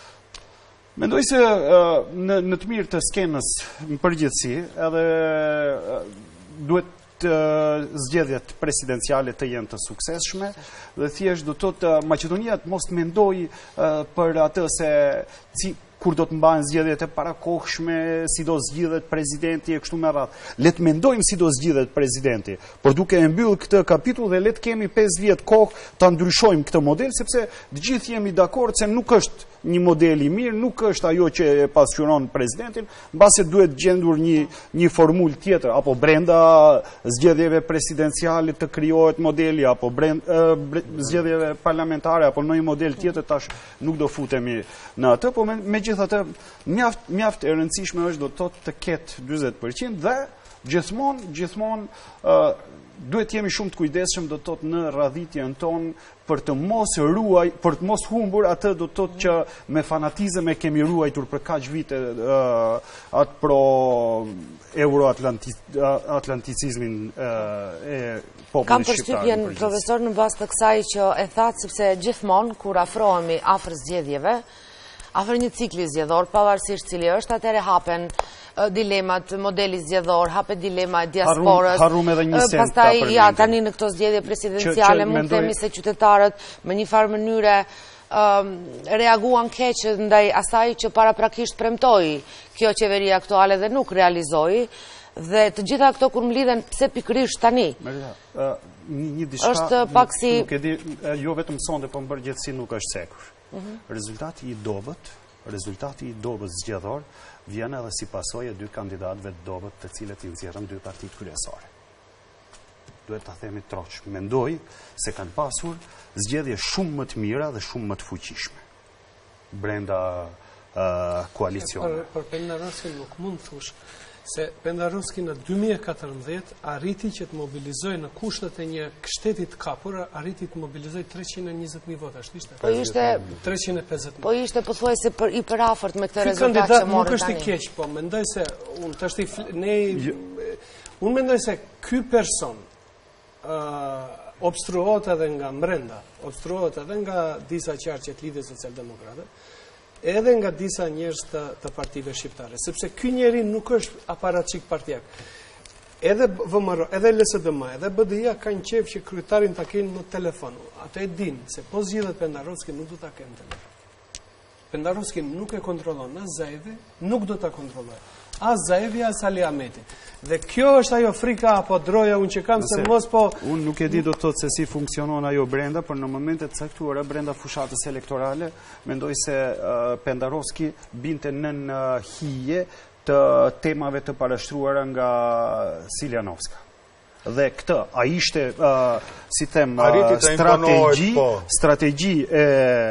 mendoj se e, në, në të mirë të skenës në përgjithësi, edhe e, duhet të zgjedhjet presidenciale të jenë të suksesshme dhe thjesht do të thotë Maqedonia të mos mendoj e, për atë se si kur do të mbahen zgjedhjet e parakohshme, si do zgjidhet presidenti e kështu me radhë. Le të mendojmë si do zgjidhet presidenti, por duke e mbyll këtë kapitull dhe le të kemi pesë vjet kohë ta ndryshojmë këtë model, sepse të gjithë jemi dakord se nuk është një model i mirë, nuk është ajo që e pasqyron presidentin, mbase duhet gjendur një një formulë tjetër, apo brenda zgjedhjeve presidenciale të krijohet modeli, apo brenda bre, zgjedhjeve parlamentare, apo në një model tjetër, tash nuk do futemi në atë, po me, me gjithatë mjaft mjaft e rëndësishme është do të thotë të ketë dyzet përqind dhe gjithmonë gjithmonë uh, duhet jemi shumë të kujdesshëm do të thotë në radhitjen tonë për të mos ruaj, për të mos humbur atë do të thotë që me fanatizëm e kemi ruajtur për kaq vite uh, atë pro euroatlanticizmin uh, e popullit shqiptar. Kam përshtypjen profesor në bazë të kësaj që e thatë sepse gjithmonë kur afrohemi afër zgjedhjeve afër një cikli zgjedhor, pavarësisht cili është, atëherë hapen dilemat, modeli zgjedhor, hapet dilema e diasporës. Harrum edhe një sent. Pastaj, ja, tani në këto zgjedhje presidenciale, mund të themi se qytetarët me një farë mënyre reaguan keq ndaj asaj që paraprakisht premtoi kjo qeveri aktuale dhe nuk realizoi. Dhe të gjitha këto kur mlidhen, pse pikërisht tani? Një diçka, është pak si... Jo vetëm sonde, po më përgjithësi nuk është sekur. Rezultati i dobët, rezultati i dobët zgjedhor, vjen edhe si pasojë e dy kandidatëve të dobët të cilët i nxjerrën dy partitë kryesore. Duhet ta themi troç. Mendoj se kanë pasur zgjedhje shumë më të mira dhe shumë më të fuqishme brenda koalicionit. Për Pendarovski nuk mund të thush se Pendarovski në dy mijë e katërmbëdhjetë arriti që të mobilizoj në kushtet e një shteti të kapur, arriti të mobilizoj treqind e njëzet mijë vota, është ishte? Po ishte treqind e pesëdhjetë mijë. Po ishte pothuajse për i përafërt me këtë rezultat që morën tani. Nuk është i keq, po mendoj se unë tash ne unë mendoj se ky person obstruohet edhe nga brenda, obstruohet edhe nga disa qarqet lidhje socialdemokrate, edhe nga disa njerëz të, të partive shqiptare, sepse ky njeri nuk është aparatçik partijak. Edhe V M R, edhe L S D M, edhe B D I-a kanë qef që kryetarin ta kenë në telefon. Ato e dinë se po zgjidhet Pendarovski nuk do ta kenë në telefon. Pendarovski nuk e kontrollon as Zaevi, nuk do ta kontrollojë. As Zaevi, as Ali Ahmeti. Dhe kjo është ajo frika apo droja unë që kam se mos po... Unë nuk e di do të thotë se si funksionon ajo brenda, për në momentet caktuara brenda fushatës elektorale, mendoj se Pendarovski binte nën hije të temave të parashtruara nga Siljanovska. Dhe këtë, a ishte, si them, strategji, strategji e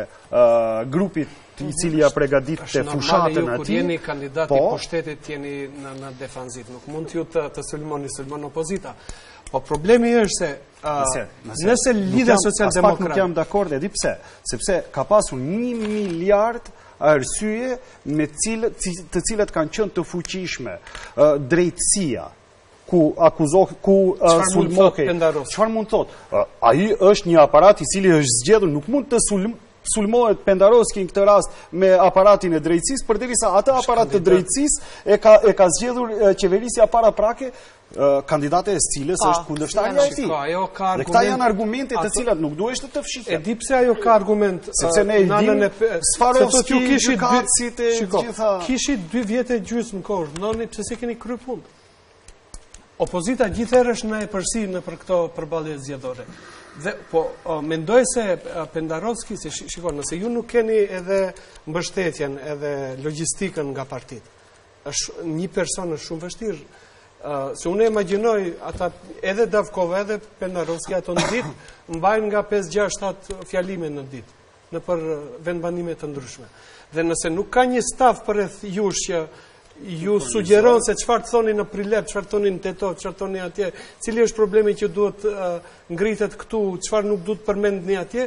grupit i cili ja pregadit të fushatën ati. Kur jeni kandidati po pushtetit, jeni në, në defanzit. Nuk mund t'ju të, të sulmoni, sulmon opozita. Po problemi është se uh, nëse, nëse, nëse lidhe social-demokrat... Aspak nuk jam dakord, e di pse. Sepse ka pasur një miliard arsye me cilët, të cilët kanë qenë të fuqishme. Uh, drejtësia, ku akuzoh, ku uh, sulmohej. Çfarë mund thot? Uh, ai është një aparat i cili është zgjedhur, nuk mund të sulm sulmohet Pendarovski në këtë rast me aparatin e drejtësisë, përderisa atë aparat të drejtësisë e ka e ka zgjedhur qeverisja paraprake, kandidate e cilës është kundërshtarja e tij. Dhe këta janë argumente të cilat nuk duhesh të të fshihen. E di pse ajo ka argument, sepse ne i dimë Swarovski gjykatësit e gjitha. Kishit dy vjet e gjysmë kohë, ndoni pse se keni kryer punë. Opozita gjithherë është na e përsi në për këto përballje zgjedhore. Dhe po mendoj se Pendarovski, se shikon, nëse ju nuk keni edhe mbështetjen, edhe logjistikën nga partitë, është një person është shumë vështirë. Uh, se unë e imagjinoj ata edhe Davkova edhe Pendarovski ato në ditë mbajnë nga pesë gjashtë shtatë fjalime në ditë në për vendbanime të ndryshme. Dhe nëse nuk ka një staf përreth jush që ju sugjeron se çfarë të thoni në Prilep, çfarë të thoni në Tetov, çfarë të thoni atje, cili është problemi që duhet uh, ngritet këtu, çfarë nuk duhet përmendni atje,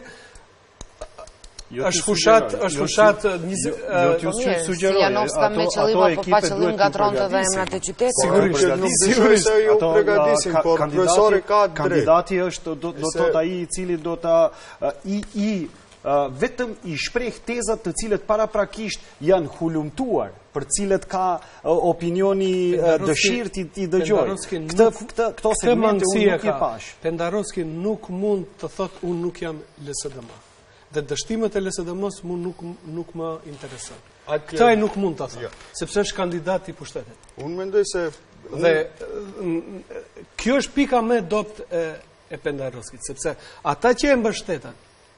është fushat, është fushat jo t'ju sugjeroj, ato ekipe duhet nga tronte dhe emrat e qytetit. Sigurisht, sigurisht ju përgatisin, por profesori ka drejt. Kandidati është do do të ai i cili do ta i i vetëm i shpreh tezat të cilët paraprakisht janë hulumtuar, për cilët ka opinioni dëshirë ti dëgjoj. Këtë këtë këto segmente unë nuk i pash. Pendarovski nuk mund të thotë unë nuk jam L S D M. Dhe dështimet e L S D M-s mu nuk, nuk më intereson. Këtaj nuk mund të thotë, sepse është kandidat i pushtetit. Unë mendoj se... Dhe kjo është pika me dopt e, e Pendarovskit, sepse ata që e mbështeten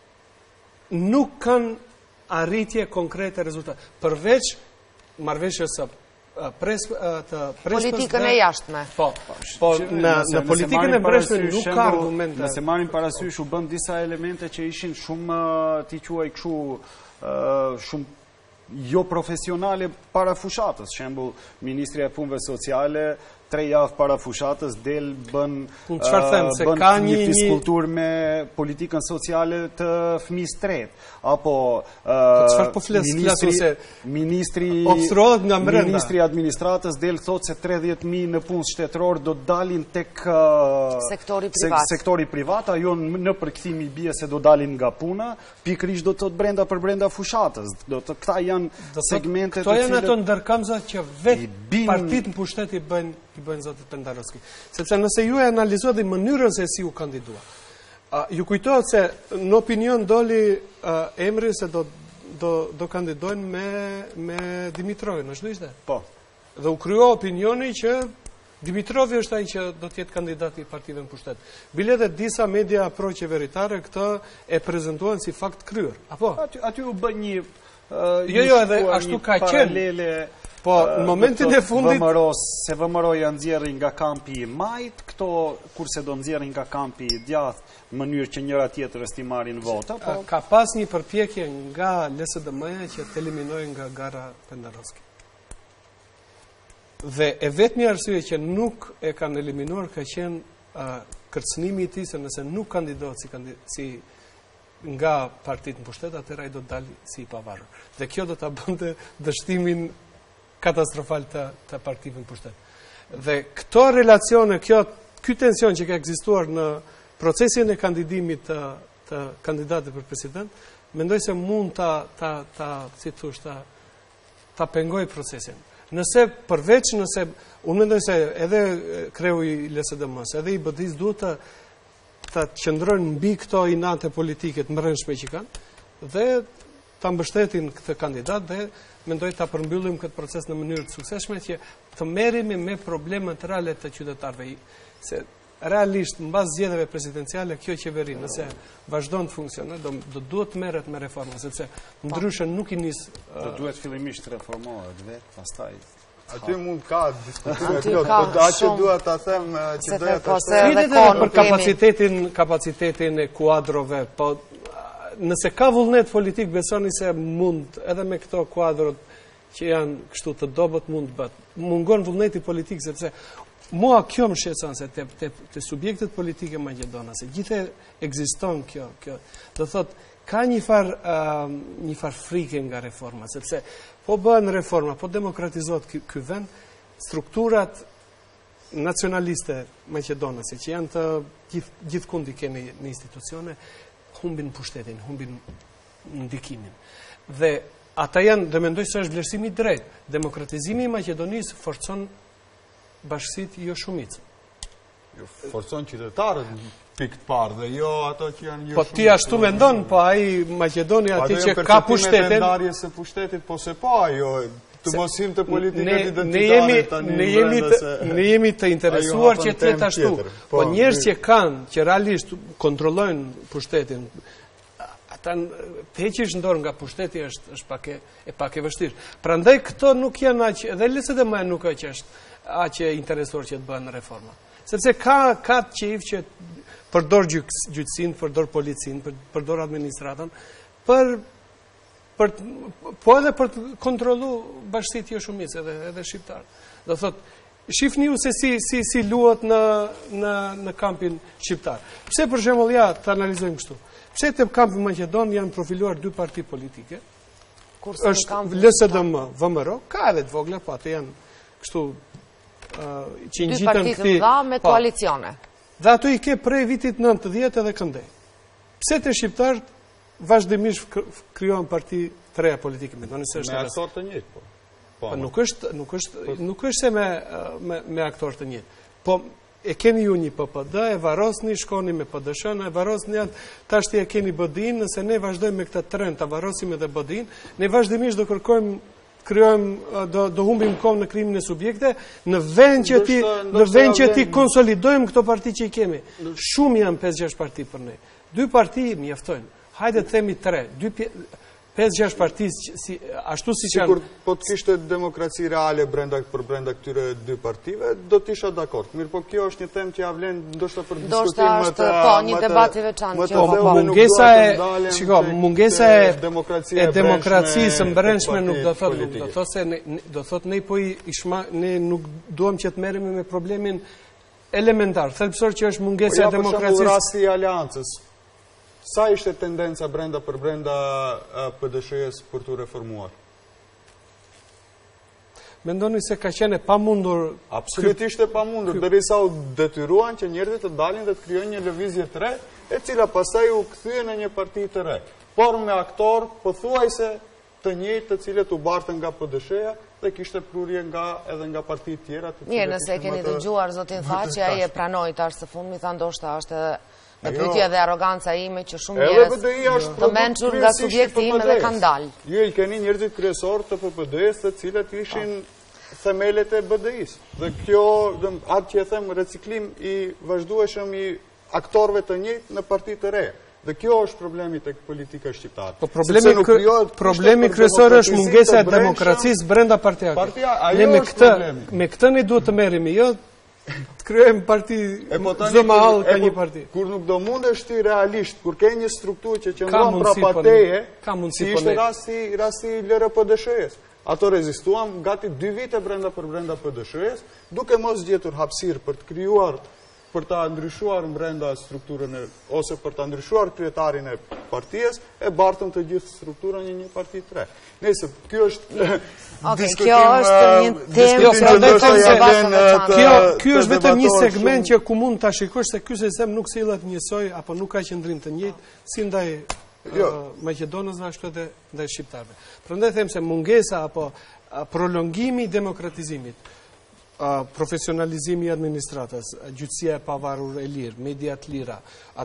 nuk kanë arritje konkrete rezultate. Përveç marrëveshjes së pres të politikën e jashtme. Po, po në në politikën e brendshme nuk ka argumente. Nëse marrim parasysh u bën disa elemente që ishin shumë ti quaj kështu shumë jo profesionale para fushatës, shembull ministri e punëve sociale tre javë para fushatës del bën një një fiskultur me politikën sociale të fëmijës tretë, apo ministri administratës del thot se tridhjetë mijë në punë shtetëror do të dalin tek sektori privat, ajo në përkthim i bie se do dalin nga puna, pikërisht do të thotë brenda për brenda fushatës. Do të këta janë segmente të cilat këto janë ato ndërkamza që vetë partitë në pushtet i bëjnë i bëjnë zotit Pendarovski. Sepse nëse ju e analizuat dhe mënyrën se si u kandidua, ju kujtohet se në opinion doli emri se do kandidojnë me Dimitrovin, është ishte? Po. Dhe u kryo opinioni që Dimitrovi është ai që do tjetë kandidati i partive në pushtet. Bile dhe disa media pro-qeveritare këtë e prezentuan si fakt kryer. Apo? Aty u bë një jo, jo, edhe ashtu ka qenë. Po, në momentin e fundit... Se V M R O janë nxjerrë nga kampi i majt, këto kurse do nxjerrin nga kampi i djathtë, në mënyrë që njëra tjetrës t'i marrin vota. Ka pas një përpjekje nga L S D M-ja që të eliminojnë nga gara Pendarovski. Dhe e vetmi arsye që nuk e kanë eliminuar ka qenë kërcënimi i tij se nëse nuk kandidohet si nga partitë në pushtet, atëherë ai do të dalë si i pavarur. Dhe kjo do ta bënte dështimin katastrofal të partive në pushtet. Dhe këto relacione, ky tension që ka ekzistuar në procesin e kandidimit të kandidatit për president, mendoj se mund ta, si thosh, ta pengoj procesin. Nëse përveç, nëse, unë mendoj se edhe kreu i L S D M-s, edhe i B D I-s duhet të të qëndrojnë mbi këto inate politike të mbrëmshme që kanë, dhe ta mbështetin këtë kandidat dhe mendoj ta përmbyllim këtë proces në mënyrë të suksesshme që të merremi me problemet reale të qytetarëve. Se realisht mbas zgjedhjeve presidenciale kjo qeveri nëse vazhdon të funksionojë do, do duhet të merret me reforma, sepse ndryshe nuk i nis do duhet fillimisht të reformohet vetë, pastaj aty mund ka diskutime plot, aty dua ta them që doja ta them për kapacitetin kapacitetin e kuadrove, po nëse ka vullnet politik, besoni se mund, edhe me këto kuadrot që janë kështu të dobët, mund të bëtë. Mungon vullneti politik, sepse mua kjo më shqetëson se të, të, të subjektet politike maqedonase, gjithë ekziston kjo, kjo. Do thot, ka një far, uh, një far frike nga reforma, sepse po bëhen reforma, po demokratizohet ky, ky vend, strukturat nacionaliste maqedonase, që janë të gjithë gjith kundi kemi në institucione, humbin pushtetin, humbin ndikimin. Dhe ata janë, dhe mendoj se është vlerësimi drejt, demokratizimi i Maqedonisë forcon bashkësitë jo shumicë. Jo, forcon qytetarët pikë të parë dhe jo ato që janë jo po ti ashtu mendon, po ai Maqedonia aty që ka pushtetin, ndarje së pushtetit, po se po ajo të mosim të politikët identitare tani. Ne jemi ne jemi të interesuar që të jetë ashtu. Po njerëz që kanë, që realisht kontrollojnë pushtetin, ata të heqish dorë nga pushteti është është pak e e pak e vështirë. Prandaj këto nuk janë aq, edhe L S D M nuk aq është aq e interesuar që të bëhen reforma. Sepse ka ka çif që përdor gjyqësinë, përdor policinë, përdor administratën për për po edhe për të kontrollu bashkësitë jo shumicë edhe edhe shqiptar. Do thot, shifni ju se si si si luhet në në në kampin shqiptar. Pse për shembull ja të analizojmë kështu. Pse te kampi maqedon janë profiluar dy parti politike? Kurse është L S D M, V M R O, ka edhe të vogla, po ato janë kështu uh, që ngjiten këti. Dy parti të mëdha me koalicione. Dhe ato i ke prej vitit nëntëdhjetë edhe këndej. Pse te shqiptarët vazhdimisht krijohen parti të reja politike, mendoni se është me aktor të njëjtë, po. Po nuk është, nuk është, nuk është se me me, me aktor të njëjtë. Po e keni ju një P P D, e varrosni, shkoni me P D S-n, e varrosni atë, tash ti e keni B D I-n, nëse ne vazhdojmë me këtë trend, ta varrosim edhe B D I-n, ne vazhdimisht do kërkojmë krijojmë do do humbim kohë në krijimin e subjekte në vend që ti në vend që ti konsolidojmë këto parti që i kemi. Shumë janë pesë gjashtë parti për ne. Dy parti mjaftojnë. Hajde të themi tre, dy pesë gjashtë partisë, ashtu si që... Sikur po të kishte demokraci reale për brenda këtyre dy partive, do t'isha dakord. Mirë, po kjo është një temë që ja vlen ndoshta për diskutim më të... Po, një debat i veçantë. Po, mungesa e... Shiko, mungesa e demokracisë mbrenshme nuk do thot, nuk do thot se do thot ne po i ne nuk duam që të merremi me problemin elementar, thelbësor që është mungesa e demokracisë. Po ja, për shembull rasti i aleancës. Sa ishte tendenca brenda për brenda P D S H-s për të reformuar? Mendoni se ka qenë pa mundur... Absolutisht e pa mundur, derisa u detyruan që njerëzit të dalin dhe të krijojnë një lëvizje të re, e cila pastaj u kthye në një parti të re. Por me aktor pothuajse të njëjtë të cilët u bartën nga P D S H-ja dhe kishte prurje nga edhe nga parti të tjera. Mirë, nëse keni dëgjuar zotin Thaçi, ai e pranoi tash së fundmi, tha ndoshta është dhe pyetja dhe aroganca ime që shumë njerëz të mençur nga subjekti im edhe kanë dalë. Ju i keni njerëzit kryesor të P P D-s të cilët ishin themelet e B D I-s. Dhe kjo, atë që e them, reciklim i vazhdueshëm i aktorëve të njëjtë në parti të reja. Dhe kjo është problemi tek politika shqiptare. Po problemi kryesor është mungesa e demokracisë brenda partijake. Ne me këtë me këtë ne duhet të merremi, jo të kryojmë parti, çdo mahall ka një parti. Kur nuk do mundesh ti realisht, kur ke një strukturë që qëndron prapa teje, si ishte rasti rasti L R P D S H-s. Ato rezistuam gati dy vite brenda për brenda P D S H-s, duke mos gjetur hapësirë për të krijuar, për ta ndryshuar brenda strukturën e, ose për ta ndryshuar kryetarin e partijës, e bartën të gjithë strukturën një një parti të re. Nëse kjo është kjo është një temë Kjo është vetëm një segment që ku mund ta shikosh se ky sistem nuk sillet njësoj apo nuk ka qëndrim të njëjtë si ndaj Maqedonës ashtu edhe ndaj shqiptarëve. Prandaj them se mungesa apo prolongimi i demokratizimit, profesionalizimi i administratës, gjyqësia e pavarur e lirë, media të lira,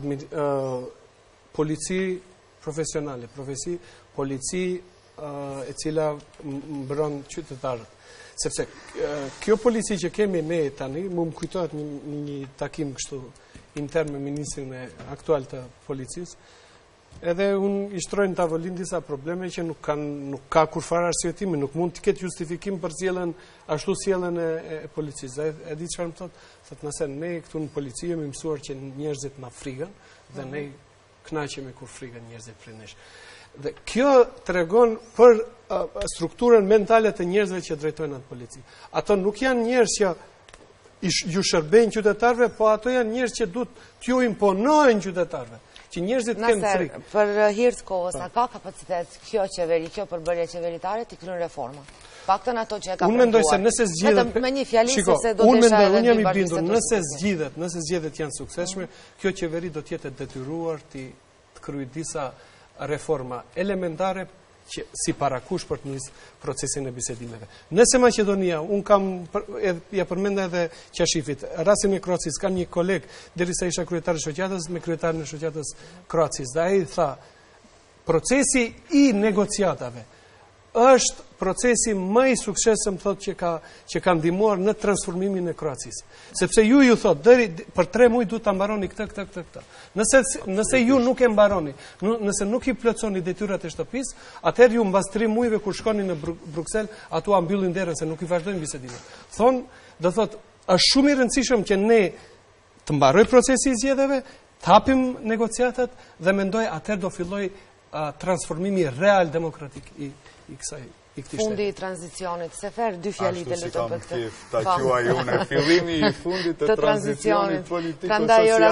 polici profesionale, profesi, polici e cila mbron qytetarët. Sepse kjo polici që kemi ne tani, mu më kujtohet një takim kështu intern me ministrin e aktual të policisë, edhe unë i shtrojnë tavolin disa probleme që nuk ka kur fara arsyetimi, nuk mund të ketë justifikim për sjelljen ashtu sjelljen e policisë. E di çfarë më thotë? Thotë nëse ne këtu në polici jemi mësuar që njerëzit na frikën dhe ne kënaqemi kur frikën njerëzit prej nesh. Dhe kjo tregon për strukturën mentale të njerëzve që drejtojnë atë polici. Ato nuk janë njerëz që ju shërbejnë qytetarëve, po ato janë njerëz që duhet t'ju imponojnë qytetarëve. Që njerëzit kanë frikë. Për hir të kohës, a ka kapacitet kjo qeveri, kjo përbërje qeveritare të kryen reforma? Paktën ato që e ka Unë mendoj se nëse zgjidhet, me një fjali se do të shajë unë jam i bindur, nëse zgjidhet, nëse zgjedhjet janë suksesshme, kjo qeveri do të jetë e detyruar të kryejë disa reforma elementare që si parakush për të nisë procesin e bisedimeve. Nëse Maqedonia, unë kam, ja përmenda edhe Qashifit, rastin e Kroacis, kam një koleg, derisa isha kryetar e shoqatës, me kryetarin e shoqatës Kroacis, dhe ai tha, procesi i negociatave është procesi më i suksesshëm, thotë, që ka që ka ndihmuar në transformimin e Kroacisë. Sepse ju ju thotë, deri për tre muaj duhet ta mbaroni këtë, këtë, këtë, këtë. Nëse nëse ju nuk e mbaroni, nëse nuk i plotësoni detyrat e shtëpisë, atëherë ju mbas tre muajve kur shkoni në Bruksel, ato a mbyllin derën se nuk i vazhdojnë bisedimet. Thon, do thotë, është shumë i rëndësishëm që ne të mbaroj procesi i zgjedhjeve, të hapim negociatat dhe mendoj atëherë do filloj transformimi real demokratik i i kësaj i këtij fundi i tranzicionit. Sefer, dy fjali të lutem për këtë. Ta quaj unë fillimi i fundit të tranzicionit politiko-social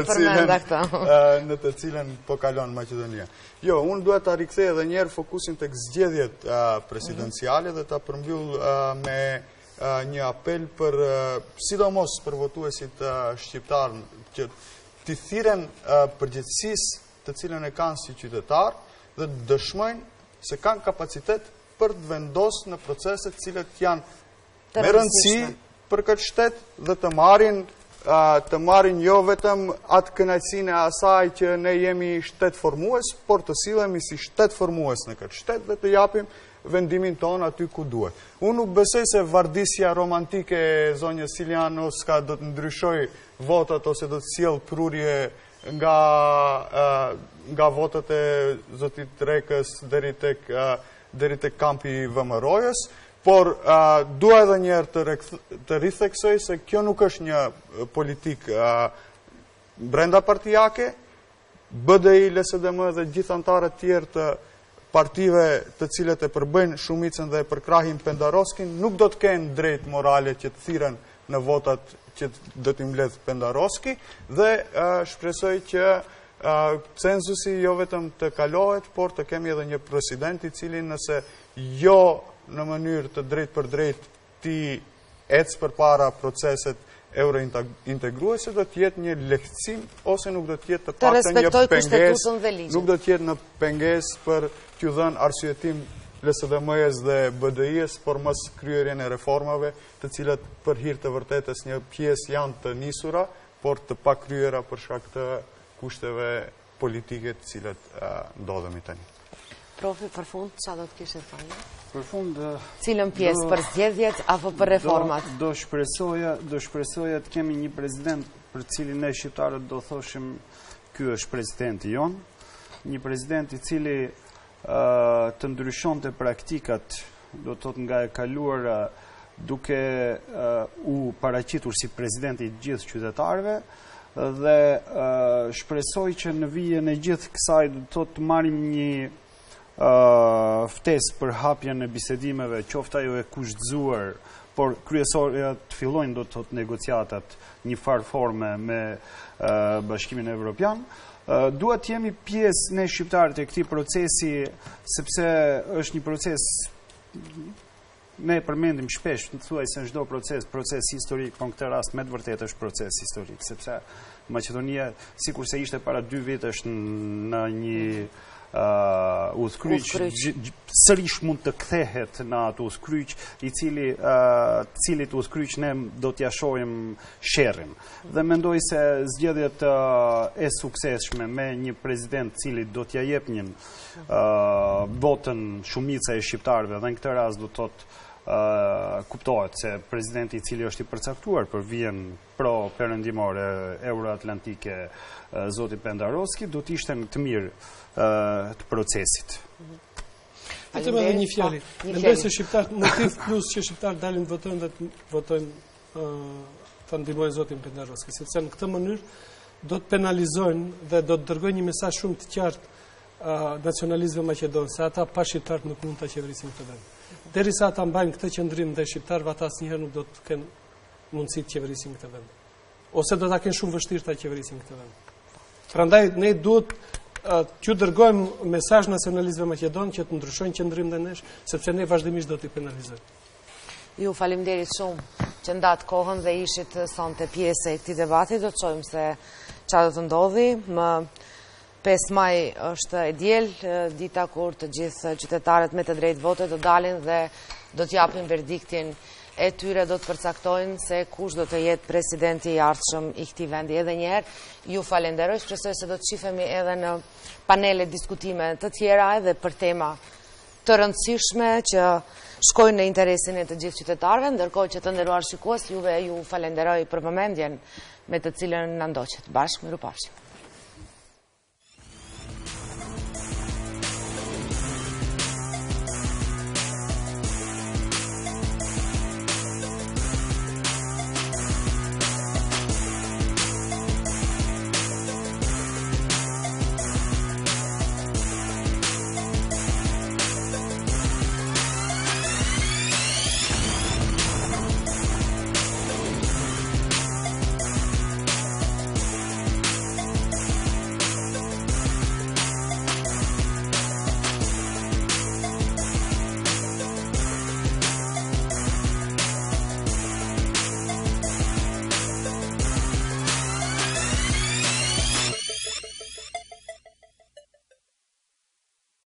në të cilën po kalon Maqedonia. Jo, unë duhet ta rikthej edhe një herë fokusin tek zgjedhjet presidenciale dhe ta përmbyll me një apel për sidomos për votuesit shqiptar që të thirren përgjegjësisë të cilën e kanë si qytetar dhe dëshmojnë se kanë kapacitet për të vendosë në proceset cilët janë me rëndësi për këtë shtet dhe të marrin të marrin jo vetëm atë kënaqësinë e asaj që ne jemi shtet formues, por të sillemi si shtet formues në këtë shtet dhe të japim vendimin tonë aty ku duhet. Unë nuk besoj se vardisja romantike e zonjës Siliano ska do të ndryshoj votat ose do të sjell prurje nga votët e zotit Rekës deri tek kampi V M R-ës, por dua edhe njerë të ritheksoj se kjo nuk është një politik brenda partijake. B D I, L S D M dhe gjithë antarët tjerë të partive të cilët e përbëjnë shumicën dhe e përkrahin Pendaroskin, nuk do të kenë drejt morale që të thiren në votat që do t'i mbledh Pendaroski, dhe shpresoj që censusi jo vetëm të kalohet, por të kemi edhe një president i cili nëse jo në mënyrë të drejt për drejt ti ecë për para proceset eurointegruese, do t'jetë një lehtësim, ose nuk do t'jetë të pakta një penges, nuk do t'jetë në penges për t'ju dhënë arsyetim L S D M-s dhe B D I-s, por mos kryerjen e reformave, të cilat për hir të vërtetës një pjesë janë të nisura, por të pakryera për shkak të kushteve politike të cilat ndodhemi tani. Profi, për fund, qa do të kishtë thënë? Për fund... Cilën pjesë, për zgjedhjet apo për reformat? Do shpresoja, do shpresoja të kemi një president për cilin ne shqiptarët do thoshim ky është presidenti jon, një president i cili të ndryshon të praktikat, do të thotë nga e kaluar duke u paraqitur si presidenti i gjithë qytetarëve, dhe shpresoj që në vijën e gjithë kësaj do të thotë të marrim një ftesë për hapjen e bisedimeve, qoftë ajo e kushtzuar, por kryesorja të fillojnë do të thotë negociatat një farë forme me Bashkimin Evropian. Duhet të jemi pjesë ne shqiptarët e këtij procesi, sepse është një proces, ne përmendim shpesh, në thuaj se në çdo proces, proces historik, po në këtë rast me të vërtetë është proces historik, sepse Maqedonia, sikur se ishte para dy vitësh në një udhkryq, sërish mund të kthehet në atë udhkryq, i cili cilit udhkryq ne do t'ja shohim sherrin. Dhe mendoj se zgjedhjet e suksesshme me një president cili do t'ja jep një votën shumica e shqiptarëve, dhe në këtë rast do të thotë kuptohet se presidenti i cili është i përcaktuar për vijën pro perëndimore euroatlantike zoti Pendaroski do të ishte në të mirë të procesit. Vetëm edhe një fjalë. Mendoj se shqiptarët motiv plus që shqiptarët dalin votojnë dhe të votojnë të ndihmojnë zotin Pendaroski, sepse në këtë mënyrë do të penalizojnë dhe do të dërgojnë një mesazh shumë të qartë nacionalistëve maqedonë, se ata pa shqiptarët nuk mund ta qeverisin këtë vend. Derisa ata mbajnë këtë qëndrim dhe shqiptarëve, ata asnjëherë nuk do të kenë mundësi të qeverisin këtë vend. Ose do ta kenë shumë vështirë ta qeverisin këtë vend. Prandaj ne duhet t'ju dërgojmë mesazh nacionalistëve maqedon që të ndryshojnë qëndrim dhe nesh, sepse ne vazhdimisht do t'i penalizojmë. Ju faleminderit shumë që ndatë kohën dhe ishit sonte pjesë e këtij debati. Do të shohim se çfarë do të ndodhi. Më pesë maj është e diel, dita kur të gjithë qytetarët me të drejtë vote do dalin dhe do t'japin verdiktin e tyre, do të përcaktojnë se kush do të jetë presidenti i ardhshëm i këtij vendi. Edhe një herë ju falenderoj, shpresoj se do të shifemi edhe në panele diskutime të tjera edhe për tema të rëndësishme që shkojnë në interesin e të gjithë qytetarëve, ndërkohë që të nderuar shikues, juve ju falenderoj për vëmendjen me të cilën na ndoqët. Bashkë, mirupafshim.